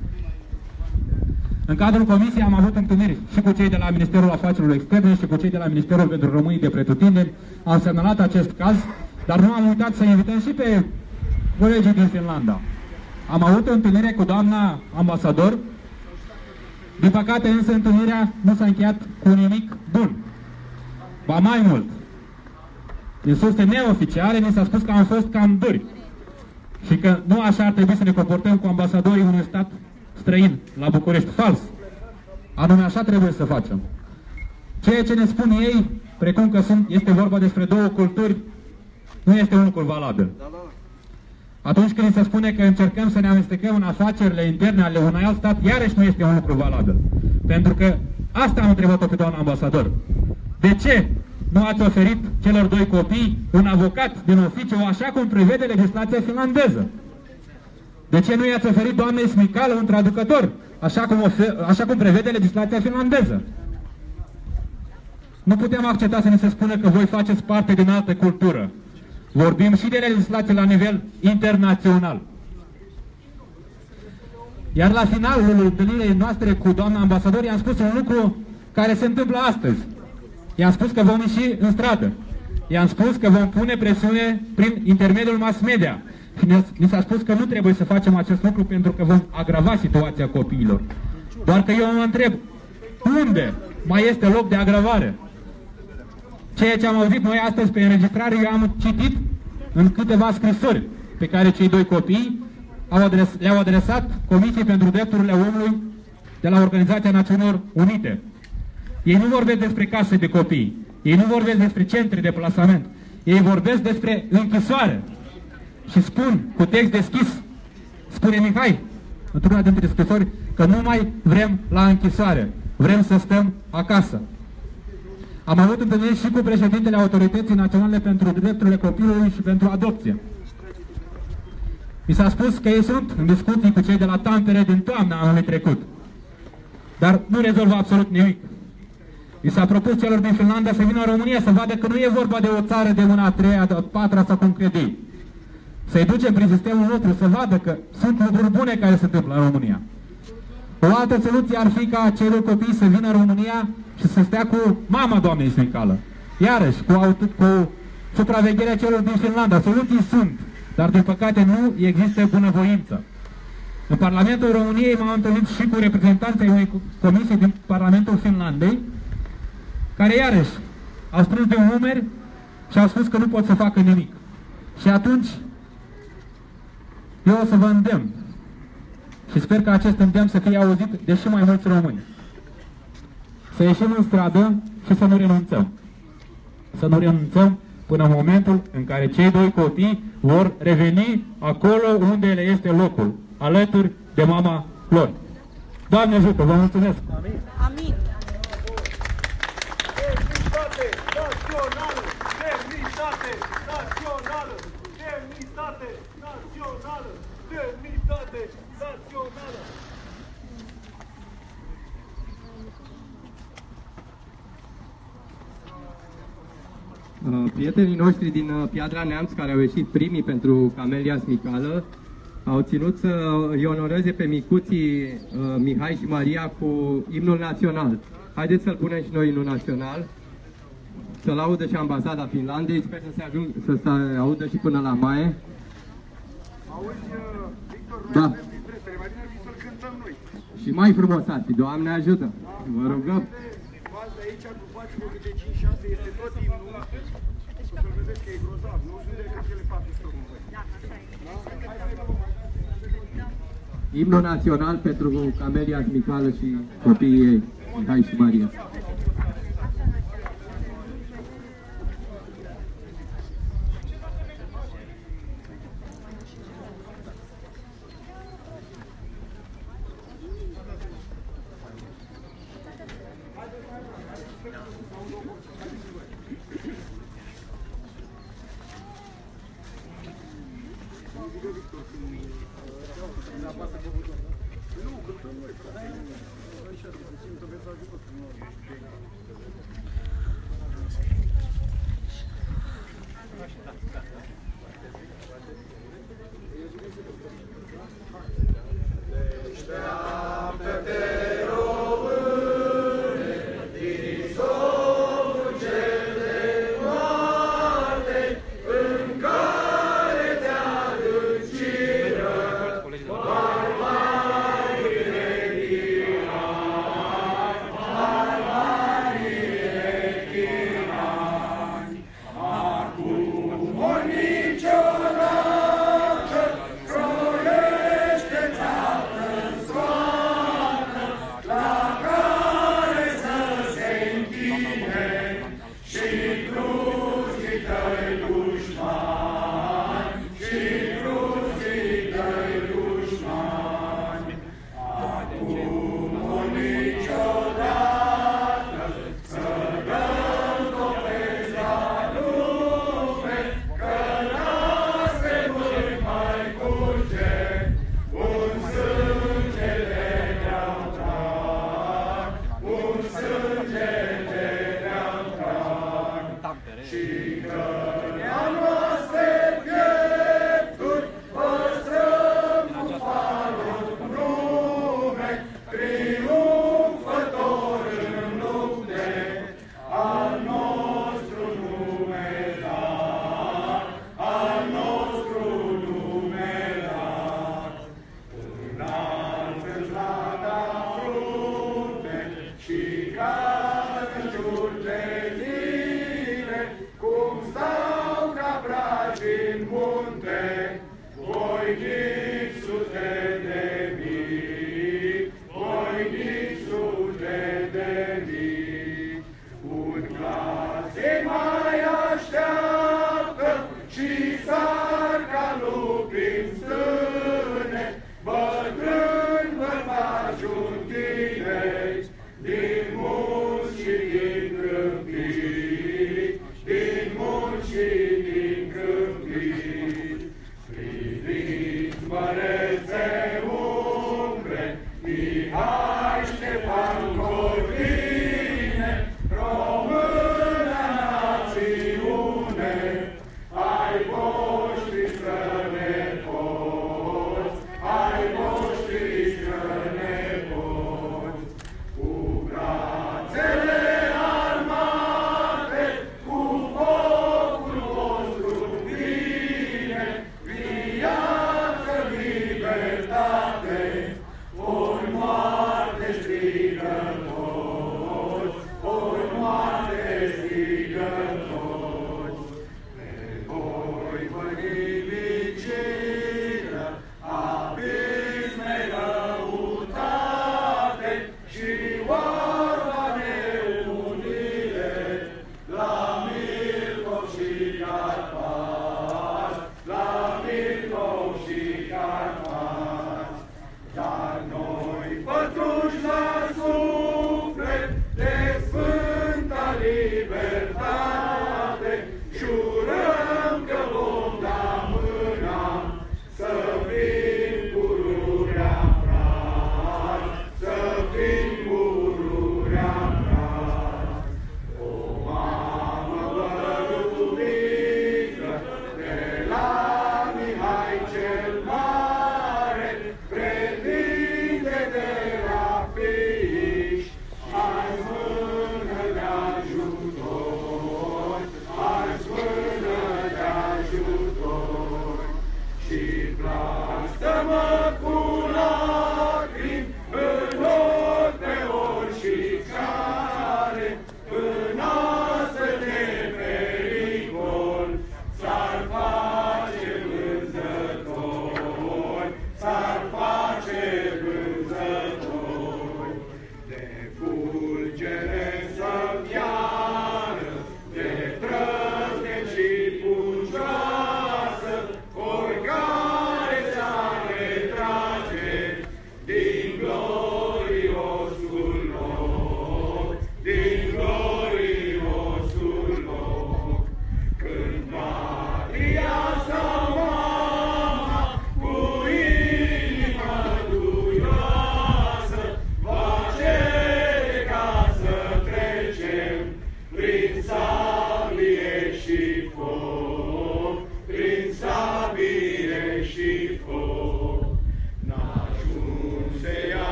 În cadrul comisiei am avut întâlniri și cu cei de la Ministerul Afacerilor Externe și cu cei de la Ministerul pentru Românii de Pretutindeni. Am semnalat acest caz, dar nu am uitat să invităm și pe colegii din Finlanda. Am avut o întâlnire cu doamna ambasador. Din păcate însă întâlnirea nu s-a încheiat cu nimic bun. Ba mai mult, din surse neoficiale ni s-a spus că am fost cam duri și că nu așa ar trebui să ne comportăm cu ambasadorii unui stat străin la București. Fals! Anume așa trebuie să facem. Ceea ce ne spun ei, precum că este vorba despre două culturi, nu este un lucru valabil. Atunci când se spune că încercăm să ne amestecăm în afacerile interne ale unui alt stat, iarăși nu este un lucru valabil. Pentru că asta am întrebat-o pe doamna ambasador. De ce nu ați oferit celor doi copii un avocat din oficiu, așa cum prevede legislația finlandeză? De ce nu i-ați oferit doamnei Smicală un traducător, așa cum prevede legislația finlandeză? Nu putem accepta să ne se spună că voi faceți parte din altă cultură. Vorbim și de legislație la nivel internațional. Iar la finalul întâlnirii noastre cu doamna ambasador i-am spus un lucru care se întâmplă astăzi. I-am spus că vom ieși în stradă. I-am spus că vom pune presiune prin intermediul mass media. Și ni s-a spus că nu trebuie să facem acest lucru pentru că vom agrava situația copiilor. Doar că eu mă întreb, unde mai este loc de agravare? Ceea ce am auzit noi astăzi pe înregistrare, eu am citit în câteva scrisori pe care cei doi copii le-au adresat Comisiei pentru Drepturile Omului de la Organizația Națiunilor Unite. Ei nu vorbesc despre case de copii, ei nu vorbesc despre centre de plasament, ei vorbesc despre închisoare. Și spun, cu text deschis, spune Mihai, într-una dintre scrisori, că nu mai vrem la închisoare, vrem să stăm acasă. Am avut întâlniri și cu președintele Autorității Naționale pentru Drepturile Copilului și pentru Adopție. Mi s-a spus că ei sunt în discuții cu cei de la Tampere din toamna anului trecut. Dar nu rezolvă absolut nimic. Mi s-a propus celor din Finlanda să vină în România să vadă că nu e vorba de o țară de mâna a treia, de a patra sau cum cred ei. Să-i ducem prin sistemul nostru să vadă că sunt lucruri bune care se întâmplă în România. O altă soluție ar fi ca celor copii să vină în România și să stea cu mama doamnei Smicală. Iarăși, cu supravegherea celor din Finlanda. Soluții sunt, dar din păcate nu există bunăvoință. În Parlamentul României m-am întâlnit și cu reprezentanții unei comisii din Parlamentul Finlandei, care iarăși au strâns de un umeri și au spus că nu pot să facă nimic. Și atunci eu o să vă îndemn și și sper că acest îndemn să fie auzit de și mai mulți români. Să ieșim în stradă și să nu renunțăm. Să nu renunțăm până în momentul în care cei doi copii vor reveni acolo unde le este locul, alături de mama lor. Doamne ajută, vă mulțumesc! Amin! Amin! Demnitate națională! Demnitate națională! Demnitate națională! Demnitate națională! Prietenii noștri din Piatra Neamț, care au ieșit primii pentru Camelia Smicală, au ținut să îi onoreze pe micuții Mihai și Maria cu imnul național. Haideți să-l punem și noi imnul național, să-l audă și ambasada Finlandei, sper să se audă și până la Maie. Auzi, Victor, da. mai bine să-l cântăm noi. Și mai frumos ar fi, Doamne ajută! Vă rugăm! Faza aici, grupați-vă câte 5-6, este tot imnul. O să vedeți că e grozav, nu sunt decât cele 4 stocuri. Imnul național pentru Camelia Smicală și copiii ei, Mihai și Maria.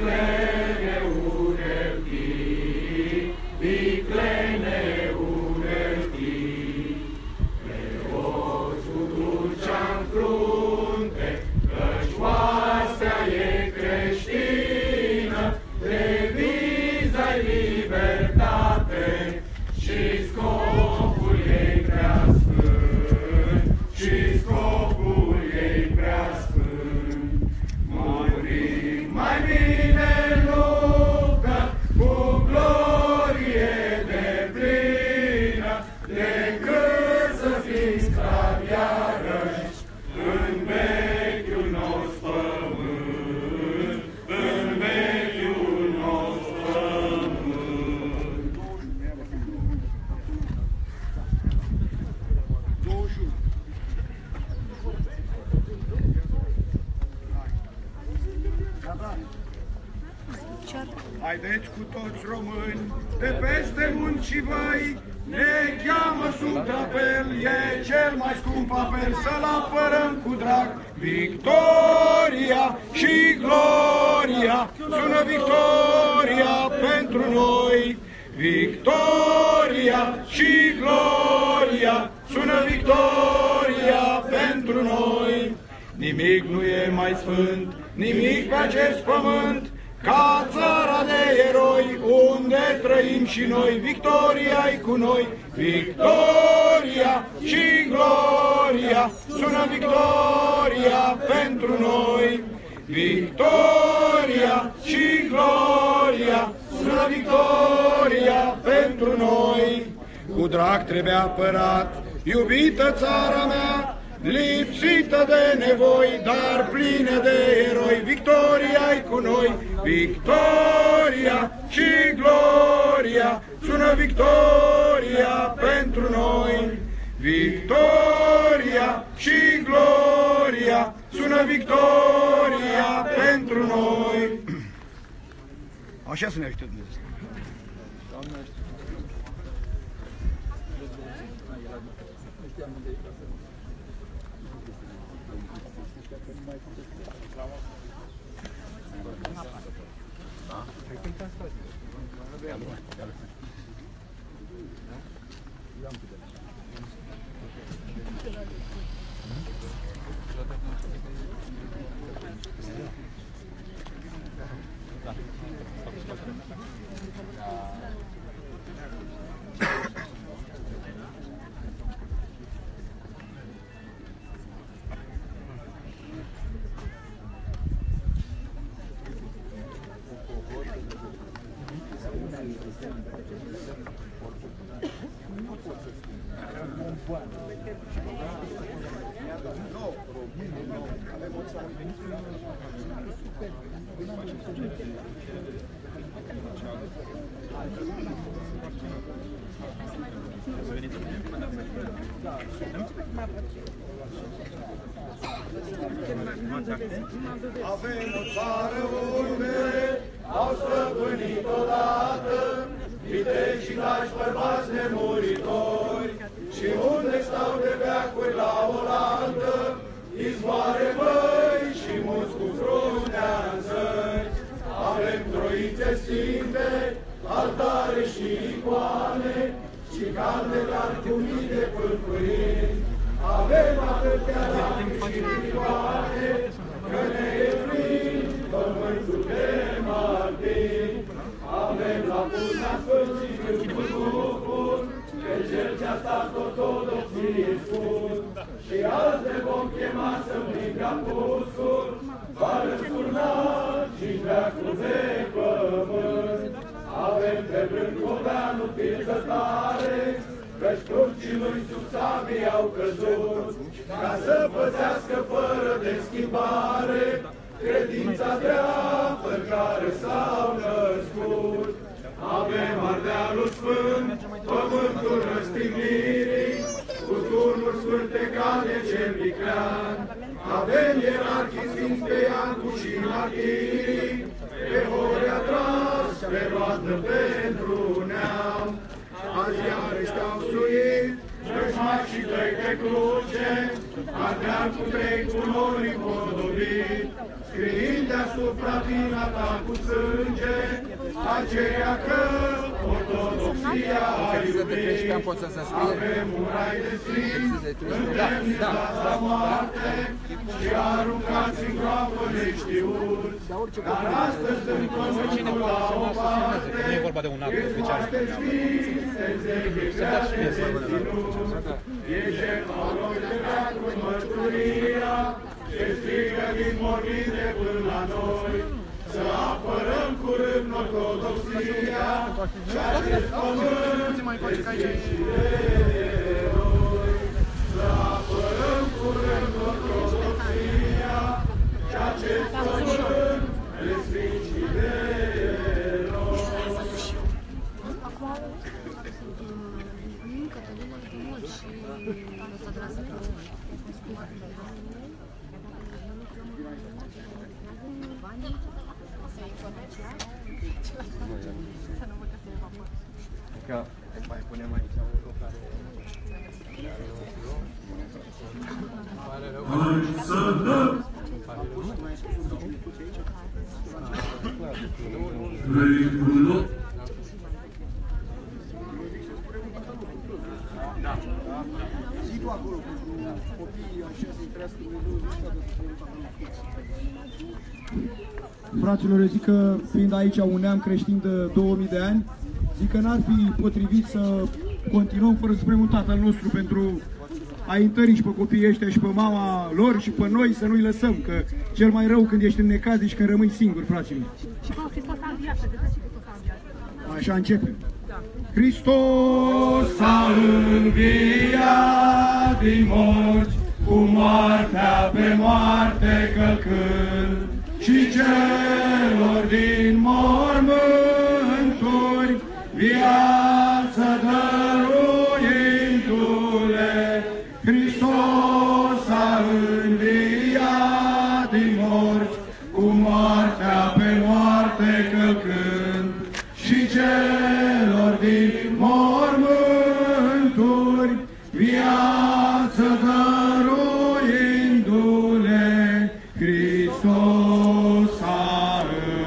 viclene unelti, viclene unelti, preoți cu dulcea-n frunte, căci oastea e creștină, deviza-i libertate și scopul ei prea sfânt, și scopul ei prea sfânt. Murim mai bine în luptă, cu glorie deplină, decât să fim sclavi iarăși în vechiul nostru pământ, în vechiul nostru pământ. Haideți cu toți români, de peste munți și văi, ne cheamă sub drapel, e cel mai scump apel, să-l apărăm cu drag. Victoria și gloria, sună victoria pentru noi. Victoria și gloria, sună victoria pentru noi. Nimic nu e mai sfânt, nimic pe acest pământ, ca țara de eroi, unde trăim și noi. Victoria-i cu noi, victoria și gloria, sună victoria pentru noi. Victoria și gloria, sună victoria pentru noi. Cu drag trebuie apărat, iubită țara mea, lipsită de nevoi, dar plină de eroi. Victoria-i cu noi, victoria și gloria, sună victoria pentru noi. Victoria și gloria, sună victoria pentru noi. Așa să ne ajute Dumnezeu. Avem o țară unde au stăpânit odată viteji și lași bărbați nemuritori, și unde stau de veacuri la oaltă izvoare măi și mulți cu fruntea în zări. Avem troițe sfinte, altare și icoane și candelari cu mii de pârpârini. Avem atâtea lacrimi și icoane, că ne e plin pământul de martiri. Avem la puna sfârșitul cu scupul, pe cel ce-a stat ortodoxie spus. Și azi ne vom chema să împlim apuscul, va răsturna și-n veacul de pământ. Avem pe rând Coveanu pildă tare, căci turcii lui sub sabii au căzut, ca să păzească fără de schimbare credința dreaptă în care s-au născut. Avem Ardealul Sfânt, pământul răstignirii, cu turnuri sfânte ca de cel viclean. Avem ierarhii sfinți pe Iancu și martirii, pe Horea tras, pe roată pentru neam. Azi iarăși te-au suit, vrăjmași și trei de cruce, ardeal cu trei culori împodobit, scriind deasupra vina ta cu sânge, aceea că ortodoxia a iubit. Avem un rai de sfinți, îndemnizați la moarte și aruncați în groapă neștiuți, dar astăzi dăm pământul la o parte, nu e vorba de un act special. E jertfa lor de veacuri mărturia, ce strigă din morminte până la noi, să apărăm curând ortodoxia și acest pământ de sfinți și de eroi. Să apărăm curând ortodoxia și acest pământ de sfinți și de eroi. Că mai punem aici unul care... Hai să dăm! Triungul. Da. Zi tu acolo pentru copiii așa să-i crească Dumnezeu și toată să Fraților, eu zic că fiind aici un neam creștin de 2000 de ani, zic că n-ar fi potrivit să continuăm fără să spunem un Tatăl nostru pentru a-i întări și pe copiii ăștia și pe mama lor și pe noi să nu-i lăsăm, că cel mai rău când ești în necaz și când rămâi singur, fraților. Și că Hristos a înviat, să găsești Hristos a înviat. Așa începem. Hristos a înviat din morți, cu moartea pe moarte călcând, și celor din mormânturi viață dăruindu-le. Hristos a înviat din morți, cu moartea pe moarte călcând, și celor din mormânturi viață dăruindu-le. Hristos a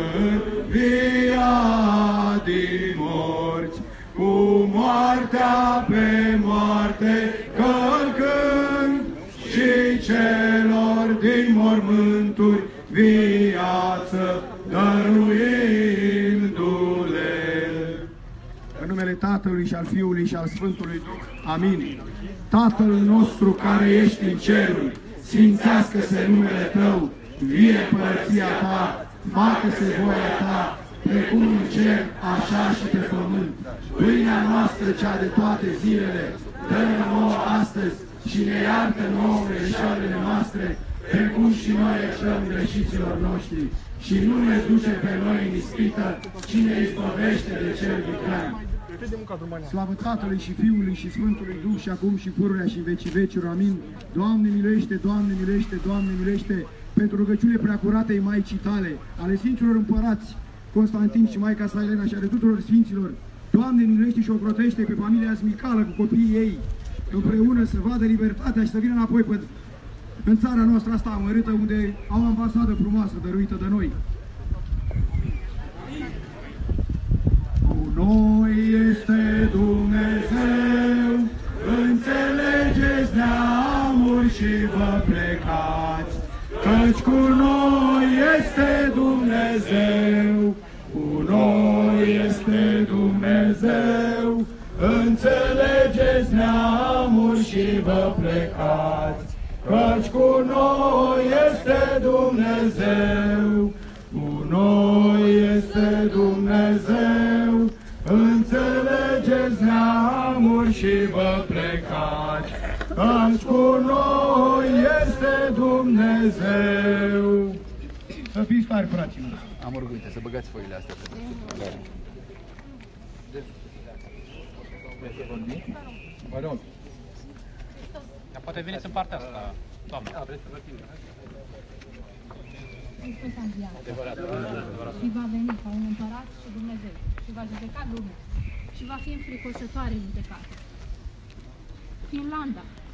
înviat din morți, cu moartea pe moarte călcând, și celor din mormânturi viață dăruindu-le. În numele Tatălui și al Fiului și al Sfântului Duh. Amin. Tatăl nostru care ești în ceruri, sfințească-se numele Tău, vie împărăția Ta, facă-se voia Ta, precum în cer, așa și pe pământ. Pâinea noastră, cea de toate zilele, dă-ne nouă astăzi și ne iartă nouă greșelile noastre, precum și noi iertăm greșiților noștri. Și nu ne duce pe noi în ispită, ci ne izbăvește de cel viclean. Slavă Tatălui și Fiului și Sfântului Duh și acum și pururea și în vecii vecilor. Amin. Doamne miluiește, Doamne miluiește, Doamne miluiește, pentru rugăciune preacuratei Maicii Tale, ale Sfinților Împărați Constantin și Maica sa Elena și ale tuturor Sfinților. Doamne miluiește și ocrotește pe familia Smicală cu copiii ei, împreună să vadă libertatea și să vină înapoi în țara noastră asta amărâtă, unde au o ambasadă frumoasă dăruită de noi. Cu noi este Dumnezeu, înțelegeți neamuri și vă plecați, căci cu noi este Dumnezeu, cu noi este Dumnezeu, înțelegeți neamuri și vă plecați, căci cu noi este Dumnezeu, cu noi este Dumnezeu, înțelegeți neamuri și vă plecați, căci cu noi este Dumnezeu. Să fiți tari, fraților! Am rugăciune, să băgați foile astea. Mă rog. Dar poate veniți în partea asta, doamna. Da, vreți să vă timp. Hristos a înviat și va veni ca un împărat și Dumnezeu și va judeca lumea și va fi înfricoșătoare judecată. Finlanda,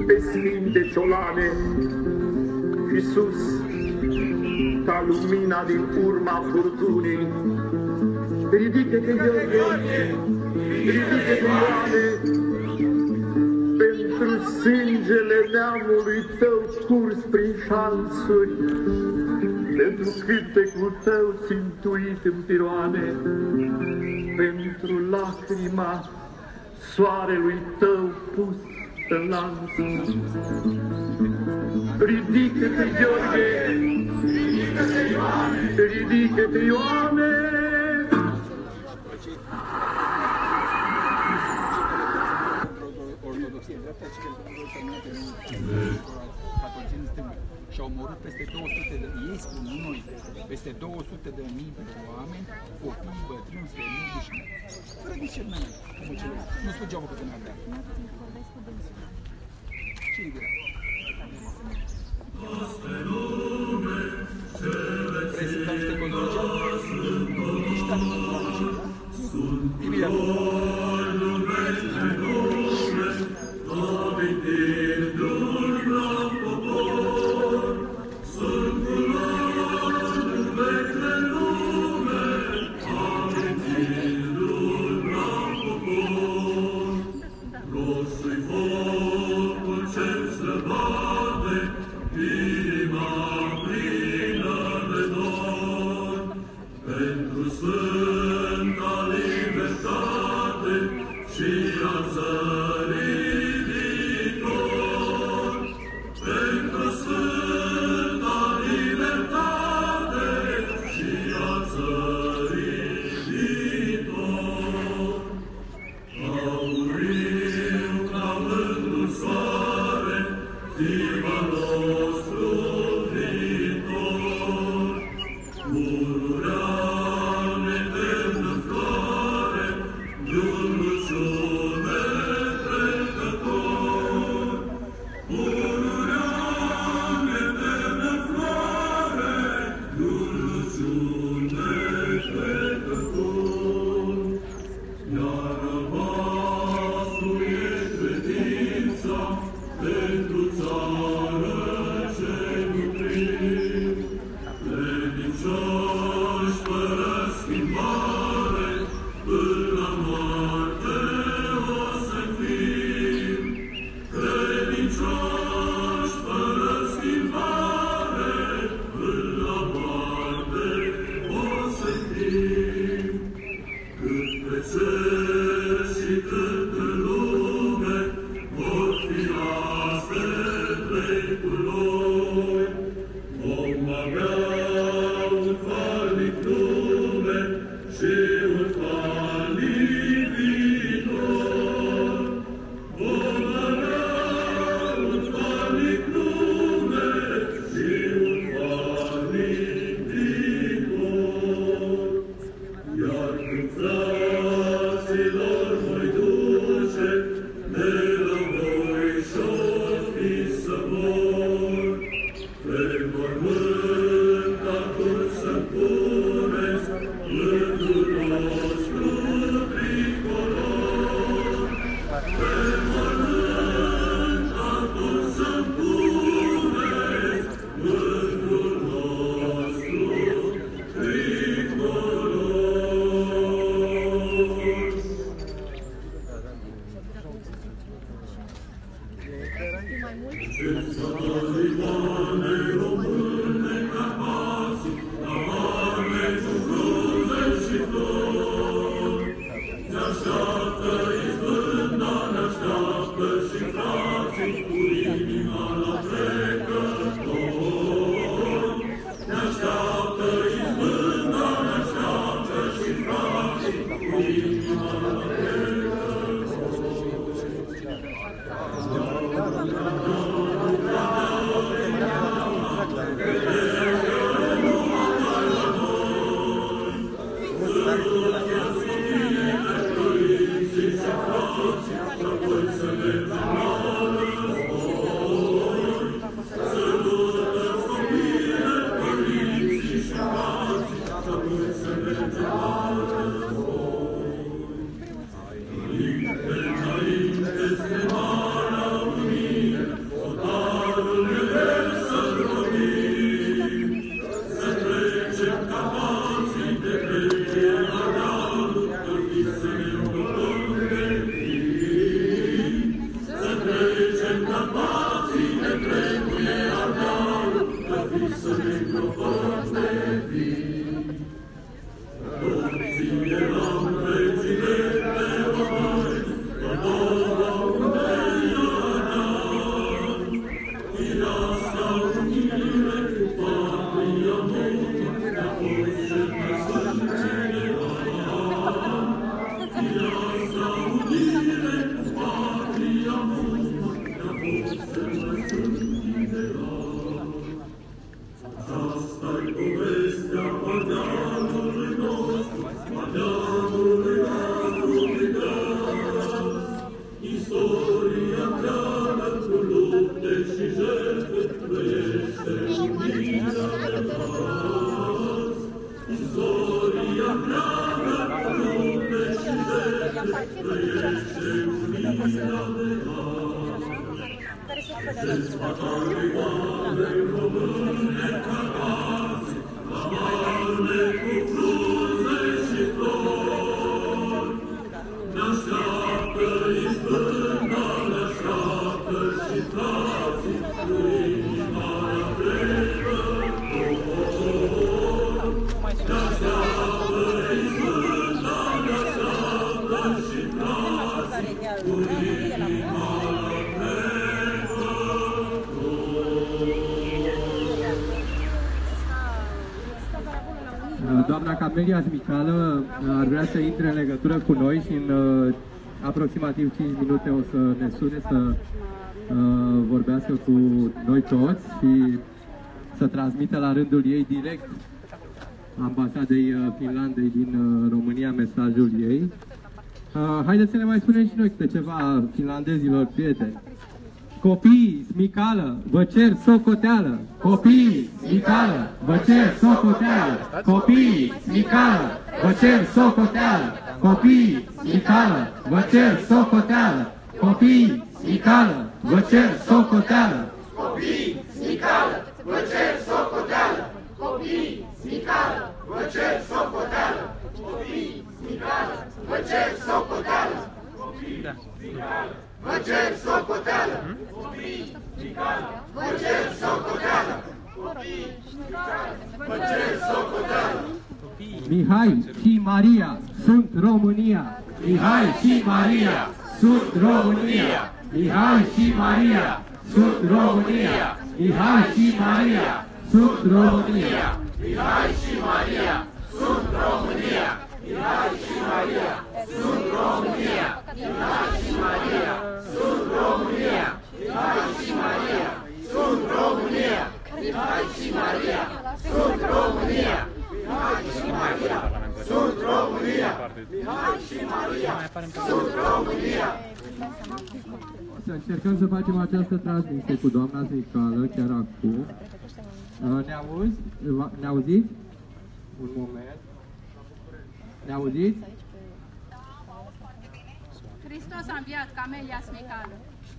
ciolane și sus, ca lumina din urma furtunii. Ridică-te, Gheorghe, ridică-te, Ioane, pentru sângele neamului tău curs prin șansuri, pentru cântecul tău țintuit în piroane, pentru lacrima soarelui tău pus în lanț. Ridică-te, Gheorghe, ridică-te, Ioane, ridică-te, Ioane. Și-au omorât peste 200 de, ei spun, nu noi, peste 200 de mii de oameni, copii, bătrâni, femei, deci fără discernământ, cum cele. Nu spun geabă câte n-ar dea. Ce-i grea? Vrei să dau niște conduceri? Ești tare la mașină, da? Imediat. Doamna Camelia Smicală ar vrea să intre în legătură cu noi și în aproximativ 5 minute o să ne sune să vorbească cu noi toți și să transmită la rândul ei direct ambasadei Finlandei din România mesajul ei. Haideți să ne mai spunem și noi câte ceva finlandezilor prieteni. Copii, Smicală, vă cer socoteală! Copii, Smicală, vă cer socoteală! Copii, Smicală, vă cer socoteală! Copii, Smicală, vă cer socoteală! Copii, Smicală, vă cer socoteală! Copii, Smicală, vă cer socoteală! Copii, Smicală, vă cer socoteală! Copii, Smicală, vă cer socoteală! Copii, Smicală, vă cer socoteală! Copii, Smicală, vă cer socoteală! Copii, Smicală, vă cer socoteală! Mihai și Maria sunt România! Mihai și Maria sunt România! Mihai și Maria sunt România! Mihai și Maria sunt România! Mihai și Maria sunt România! Mihai și Maria sunt România! Mihai și Maria sunt România! Mihai și Maria sunt România! Mihai și Maria sunt România! Mihai și Maria sunt România! Mihai și Maria sunt România! Să încercăm să facem această transmisie cu doamna Smicală chiar acum. Ne auzi? Ne auziți? Un moment. Ne auziți? Hristos a înviat, Camelia Smicală.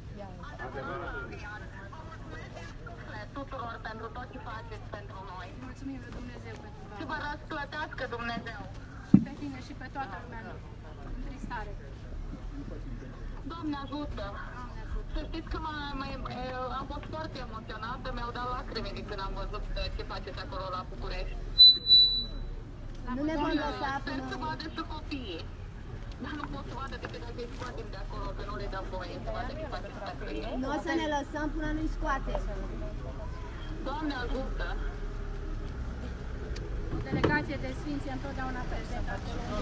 Tuturor pentru tot ce faceți pentru noi. Mulțumim lui Dumnezeu pentru voi. Și vă răsplătească Dumnezeu. Și pe tine și pe toată lumea în tristare. Doamne ajută! Să știți că am fost foarte emoționată, mi-au dat lacrimi când am văzut ce faceți acolo la București. Nu ne vom lăsa Sper să vadă și copiii. Dar nu pot să vadă decât dacă îi scoatem de acolo, că nu le dăm voie să vadă ce faceți pentru ei. Nu o să ne lăsăm până nu-i scoatem. Doamne ajută! O delegație de sfinți e întotdeauna prezentă.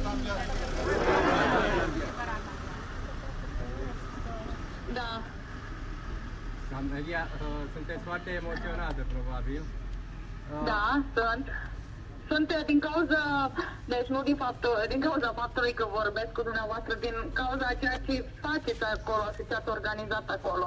Da. Camelia, sunteți foarte emoționată, probabil. Da, sunt. Sunt din cauza, deci nu din cauza faptului că vorbesc cu dumneavoastră, din cauza ceea ce faceți acolo și ce ați organizat acolo.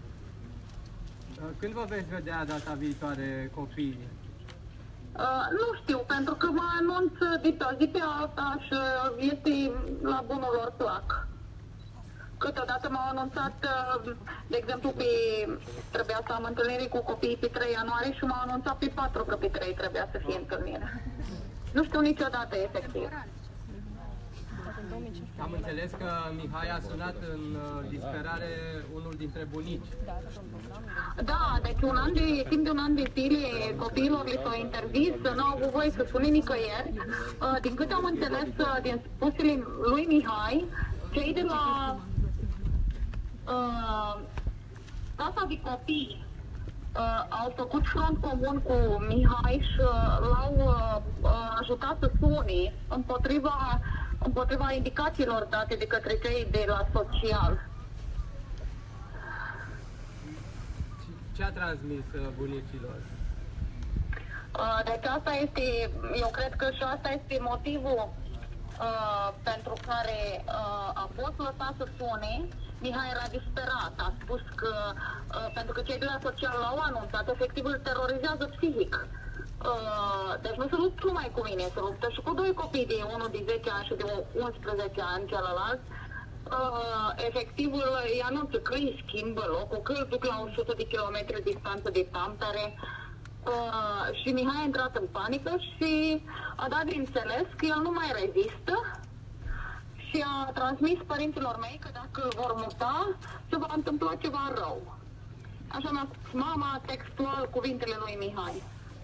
Când vă veți vedea data viitoare copiii? Nu știu, pentru că mă anunț de pe o zi pe alta și este la bunul lor plac. Câteodată m-au anunțat, de exemplu, trebuia să am întâlniri cu copiii pe 3 ianuarie și m-au anunțat pe 4 că pe 3 trebuia să fie întâlnirea. Nu știu niciodată efectiv. Am înțeles că Mihai a sunat în disperare unul dintre bunici. Da, deci timp de un an de zile copiilor li s-au interzis, nu au avut voie să sune nicăieri. Din câte am înțeles din spusele lui Mihai, cei de la Casa de Copii au făcut front comun cu Mihai și l-au ajutat să sune împotriva indicațiilor date de către cei de la social. Ce a transmis bunicilor? Deci asta este, eu cred că și asta este motivul pentru care a fost lăsat să sune. Mihai era disperat, a spus că pentru că cei de la social l-au anunțat, efectiv îl terorizează psihic. Deci nu se luptă numai cu mine, se luptă și cu doi copii, de unul de 10 ani și de 11 ani celălalt. Efectivul îi anunță că îi schimbă locul, că îl duc la 100 de kilometri distanță de Tampere. Și Mihai a intrat în panică și a dat de înțeles că el nu mai rezistă și a transmis părinților mei că dacă îl vor muta, se va întâmpla ceva rău. Așa mi-a spus mama textual cuvintele lui Mihai.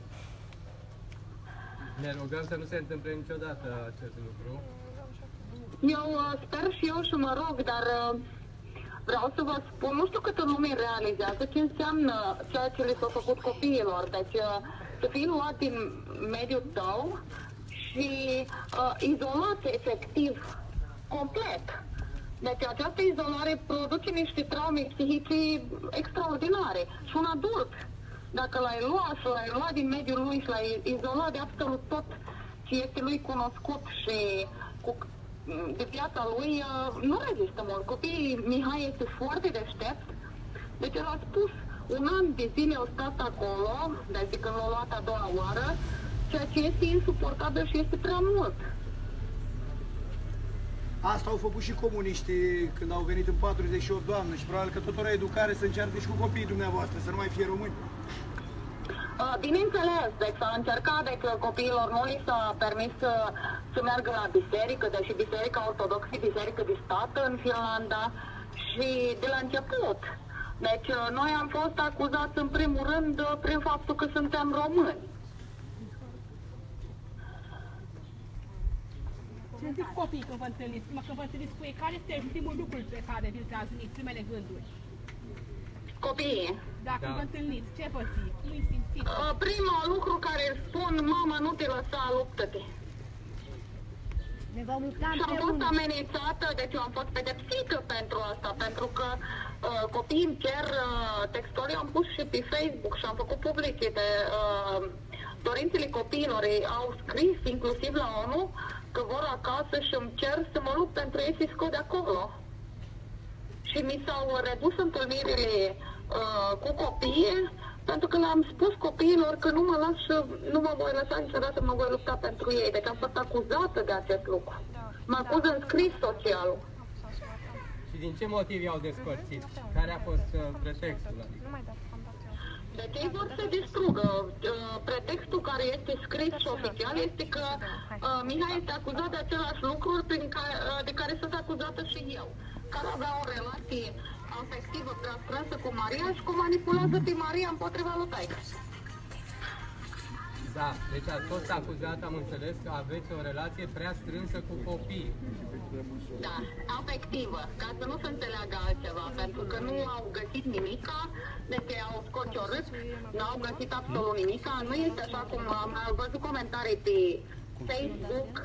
Ne rugăm să nu se întâmple niciodată acest lucru. Eu sper și eu și mă rog, dar vreau să vă spun, nu știu câtă lume realizează ce înseamnă ceea ce le s-a făcut copiilor. Deci să fii luat din mediul tău și izolat efectiv, complet. Deci această izolare produce niște traume psihice extraordinare. Și un adult, dacă l-ai luat și l-ai luat din mediul lui și l-ai izolat de absolut tot ce este lui cunoscut și de viața lui, nu rezistă mult. Copiii, Mihai este foarte deștept, deci el a spus, un an de zile au stat acolo, deci când l-au luat a doua oară, ceea ce este insuportabil și este prea mult. Asta au făcut și comuniștii când au venit în 48, doamnă, și probabil că tot o educare să încearcă și cu copiii dumneavoastră, să nu mai fie români. Bineînțeles, deci s-a încercat, deci copiilor nu li s-a permis să meargă la biserică, deși biserica ortodoxă e biserică de stat în Finlanda și de la început. Deci noi am fost acuzați în primul rând prin faptul că suntem români. Ce zic copiii când vă întâlniți? Când vă întâlniți cu ei, care este primul lucru pe care vi-l transmit, primele gânduri? Copiii. Dacă vă întâlniți, ce vă zic? Nu-i simțiți? Primul lucru care îl spun, mama, nu te lăsa, luptă-te. Ne vom lupta și am fost amenințată, deci eu am fost pedepsită pentru asta, pentru că copiii îmi cer textual, am pus și pe Facebook și am făcut publice de dorințele copiilor. Ei au scris inclusiv la ONU că vor acasă și îmi cer să mă lupt pentru ei și scot de acolo. Și mi s-au redus întâlnirile cu copiii, pentru că le-am spus copiilor că nu mă voi lăsa niciodată, mă voi lupta pentru ei. Deci am fost acuzată de acest lucru. Mă acuză în scris social. Și din ce motive i-au despărțit? Care a fost pretextul? Deci ei vor să distrugă. Pretextul care este scris și oficial este că Mihai este acuzat de același lucruri de care sunt acuzată și eu. Care avea o relație afectivă prea strânsă cu Maria și cu manipulează pe Maria împotriva lui taică. Da, deci ați fost acuzat, am înțeles că aveți o relație prea strânsă cu copii. Da, afectivă, ca să nu se înțeleagă altceva, pentru că nu au găsit nimica, deci au scociorât, nu au găsit absolut nimica, nu este așa cum am văzut comentarii pe Facebook,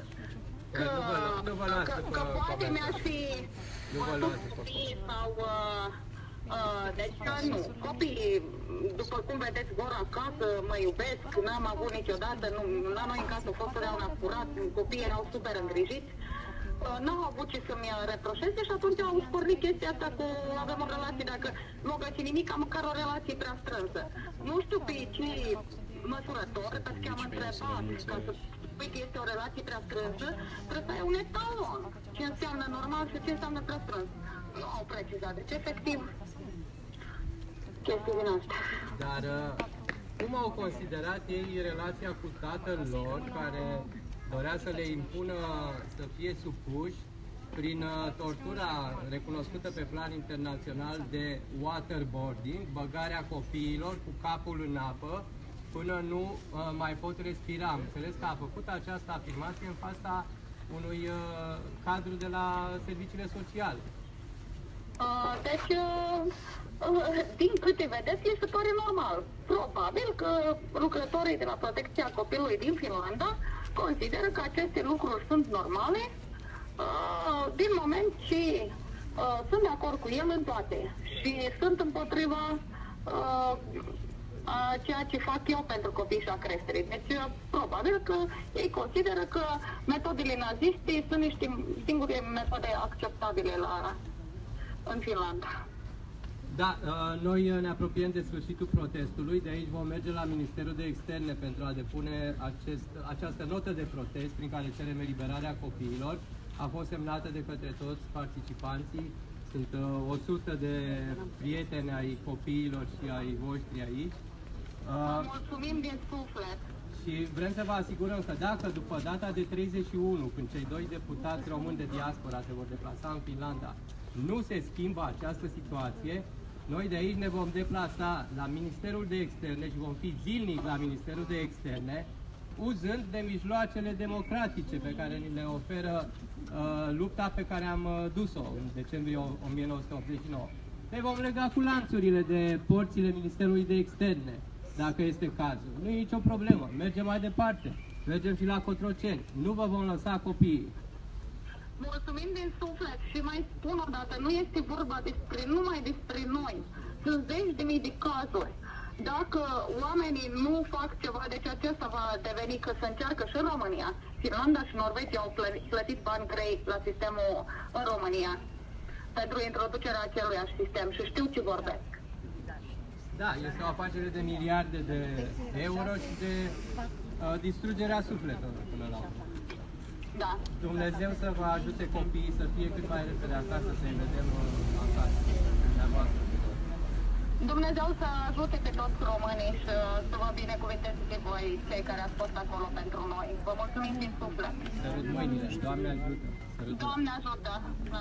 că poate mi-aș fi văzut copii sau... deci nu, copiii, după cum vedeți, vor acasă, mă iubesc, n-am avut niciodată, la noi în casă a fost totdeauna curat, copiii erau super îngrijiți, n-au avut ce să-mi reproșeze și atunci au spornit chestia asta cu avem o relație, dacă nu au găsit nimic, măcar o relație prea strânsă. Nu știu pe ce măsurător, pentru că am întrebat, ca să spui că este o relație prea strânsă, trebuie să ai un etalon, ce înseamnă normal și ce înseamnă prea strâns. Nu au precizat, deci efectiv chestii din astea. Dar cum au considerat ei relația cu tatăl lor, care dorea să le impună să fie supuși prin tortura recunoscută pe plan internațional de waterboarding, băgarea copiilor cu capul în apă până nu mai pot respira. Am înțeles că a făcut această afirmație în fața unui cadru de la serviciile sociale. Deci, din câte vedeți, se pare normal. Probabil că lucrătorii de la protecția copilului din Finlanda consideră că aceste lucruri sunt normale din moment ce sunt de acord cu el în toate și sunt împotriva ceea ce fac eu pentru copii și a creșterii. Deci, probabil că ei consideră că metodele naziste sunt niște singure metode acceptabile în Finlanda. Da, noi ne apropiem de sfârșitul protestului, de aici vom merge la Ministerul de Externe pentru a depune această notă de protest prin care cerem eliberarea copiilor. A fost semnată de către toți participanții, sunt 100 de prieteni ai copiilor și ai voștri aici. Mulțumim din suflet! Și vrem să vă asigurăm că dacă după data de 31, când cei doi deputați români de diaspora se vor deplasa în Finlanda, nu se schimbă această situație, noi de aici ne vom deplasa la Ministerul de Externe și vom fi zilnic la Ministerul de Externe, uzând de mijloacele democratice pe care ni le oferă lupta pe care am dus-o în decembrie 1989. Ne vom lega cu lanțurile de porțile Ministerului de Externe, dacă este cazul. Nu e nicio problemă, mergem mai departe, mergem și la Cotroceni, nu vă vom lăsa copiii. Mulțumim din suflet și mai spun o dată, nu este vorba numai despre noi. Sunt zeci de mii de cazuri. Dacă oamenii nu fac ceva, deci acesta va deveni că se încearcă și în România. Finlanda și Norvegia au plătit bani grei la sistemul în România pentru introducerea aceluiași sistem și știu ce vorbesc. Da, este o afacere de miliarde de euro și de distrugerea sufletului până la urmă. Da. Dumnezeu să vă ajute copiii să fie cât mai repede acasă, să-i vedem acasă, dumneavoastră. Dumnezeu să ajute pe toți românii și să vă binecuvânteze pe voi, cei care ați fost acolo pentru noi. Vă mulțumim din suflet. Sărut mâinile, Doamne ajută. Doamne ajută. Da.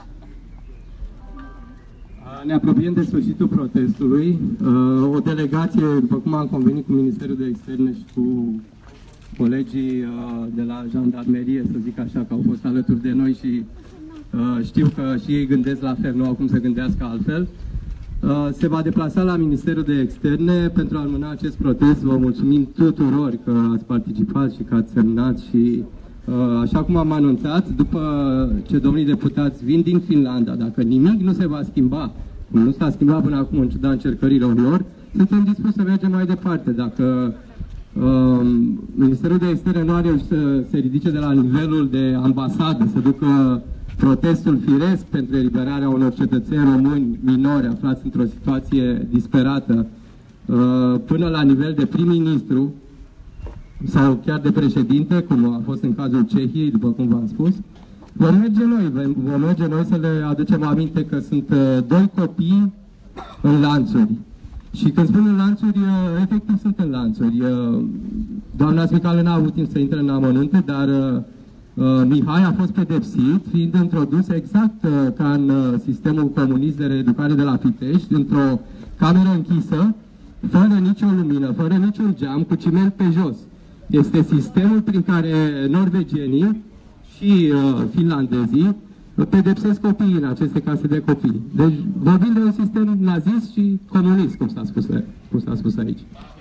Ne apropiem de sfârșitul protestului. O delegație, după cum am convenit cu Ministerul de Externe și cu colegii de la jandarmerie, să zic așa, că au fost alături de noi și știu că și ei gândesc la fel, nu au cum să gândească altfel. Se va deplasa la Ministerul de Externe pentru a înmâna acest protest. Vă mulțumim tuturor că ați participat și că ați semnat și așa cum am anunțat, după ce domnii deputați vin din Finlanda, dacă nimic nu se va schimba, cum nu s-a schimbat până acum în ciuda încercărilor lor, suntem dispuși să mergem mai departe. Dacă Ministerul de Externe nu are să se ridice de la nivelul de ambasadă, să ducă protestul firesc pentru eliberarea unor cetățeni români minori aflați într-o situație disperată, până la nivel de prim-ministru sau chiar de președinte, cum a fost în cazul Cehiei, după cum v-am spus, vom merge noi să le aducem aminte că sunt doi copii în lanțuri. Și când spun în lanțuri, efectiv sunt în lanțuri. Doamna Smicală n-a avut timp să intre în amănunte, dar Mihai a fost pedepsit, fiind introdus exact ca în sistemul comunist de reeducare de la Pitești, într-o cameră închisă, fără nicio lumină, fără niciun geam, cu ciment pe jos. Este sistemul prin care norvegienii și finlandezii pedepsesc copiii în aceste case de copii. Deci vorbim de un sistem nazist și comunist, cum s-a spus aici.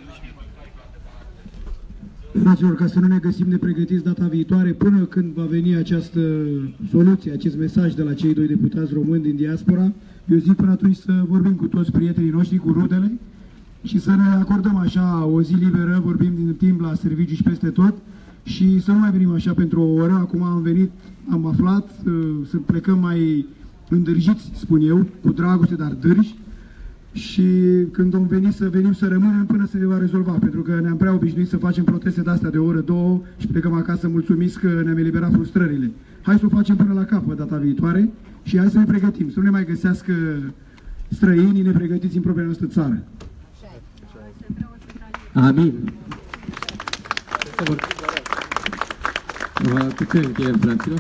Fraților, ca să nu ne găsim nepregătiți data viitoare, până când va veni această soluție, acest mesaj de la cei doi deputați români din diaspora, eu zic până atunci să vorbim cu toți prietenii noștri, cu rudele, și să ne acordăm așa o zi liberă, vorbim din timp la serviciu și peste tot, și să nu mai venim așa pentru o oră. Acum am venit, am aflat, să plecăm mai îndârjiți, spun eu, cu dragoste, dar dârji, și când vom veni să venim să rămânem până se va rezolva, pentru că ne-am prea obișnuit să facem proteste de-astea de o oră, două și plecăm acasă mulțumiți că ne-am eliberat frustrările. Hai să o facem până la capăt data viitoare și hai să ne pregătim, să nu ne mai găsească străinii nepregătiți în propria noastră țară. Amin. Cu ce încheiem, fraților?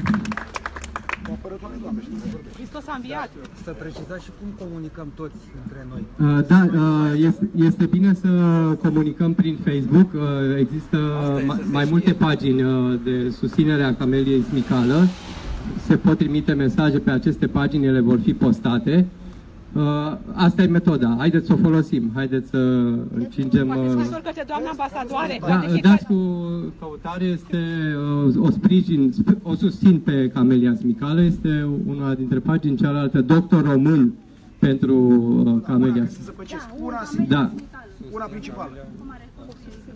Hristos a înviat. Să precizați și cum comunicăm toți între noi. Da, este bine să comunicăm prin Facebook. Există mai multe pagini de susținere a Cameliei Smicală. Se pot trimite mesaje pe aceste pagini, ele vor fi postate. Asta e metoda. Haideți să o folosim. Haideți să încingem... Poate scrisori către doamna ambasadoare. Da, dați cu căutare, este o susțin pe Camelia Smicală, este una dintre pagini, cealaltă Doctor Român pentru Camelia. Să păcesc. Una da. Una principală.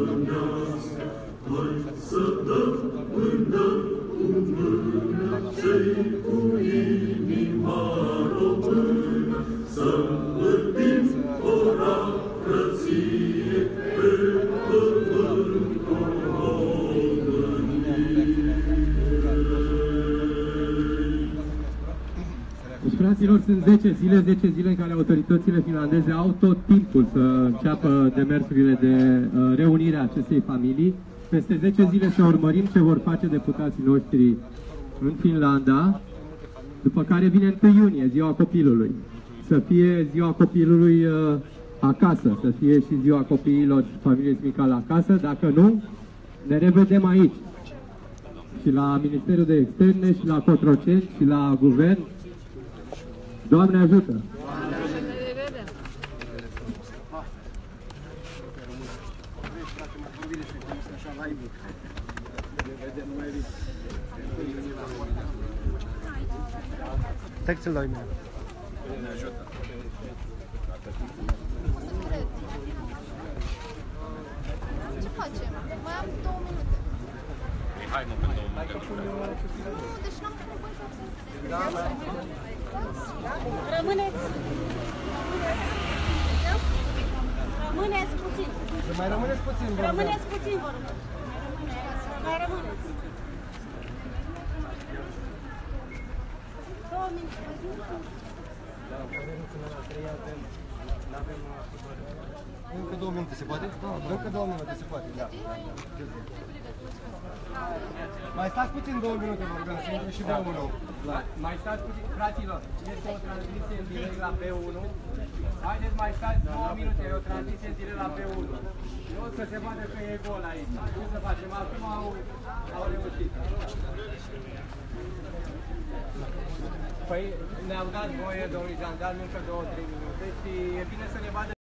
românească, hai să dăm până cu mână, cei cu inima română, să învârtim ora frăție pe pământul Deci, fraților, sunt 10 zile în care autoritățile finlandeze au tot timpul să înceapă demersurile de reunire a acestei familii. Peste 10 zile să urmărim ce vor face deputații noștri în Finlanda, după care vine 1 iunie, ziua copilului. Să fie ziua copilului acasă, să fie și ziua copiilor familiei Smicală acasă, dacă nu, ne revedem aici. Și la Ministerul de Externe, și la Cotroceni, și la Guvern. Doamne ajută! Textul la e-mail. Ne ajută. Ce facem? Mai am 2 minute. Hai, mă, pentru 2 minute. Nu, deci n-am făcut. Da, Rămâneți! Rămâneți puțin! Mai rămâneți puțin, vă rog. Rămâneți puțin, vă rog. Mai rămâneți. 2 minute. Încă 2 minute se poate? Încă 2 minute se poate, da. Mai stați puțin 2 minute, vă rugăm, să intri și B1. Mai stați puțin, fraților, este o transmisie în direct la B1. Haideți, mai stați 2 minute, e o transmisie în direct la B1. Nu să se vadă că e gol aici. Ce să facem? Acum au reușit. Păi ne-au dat voie, domnului jandarm, încă 2-3 minute și e bine să ne vadă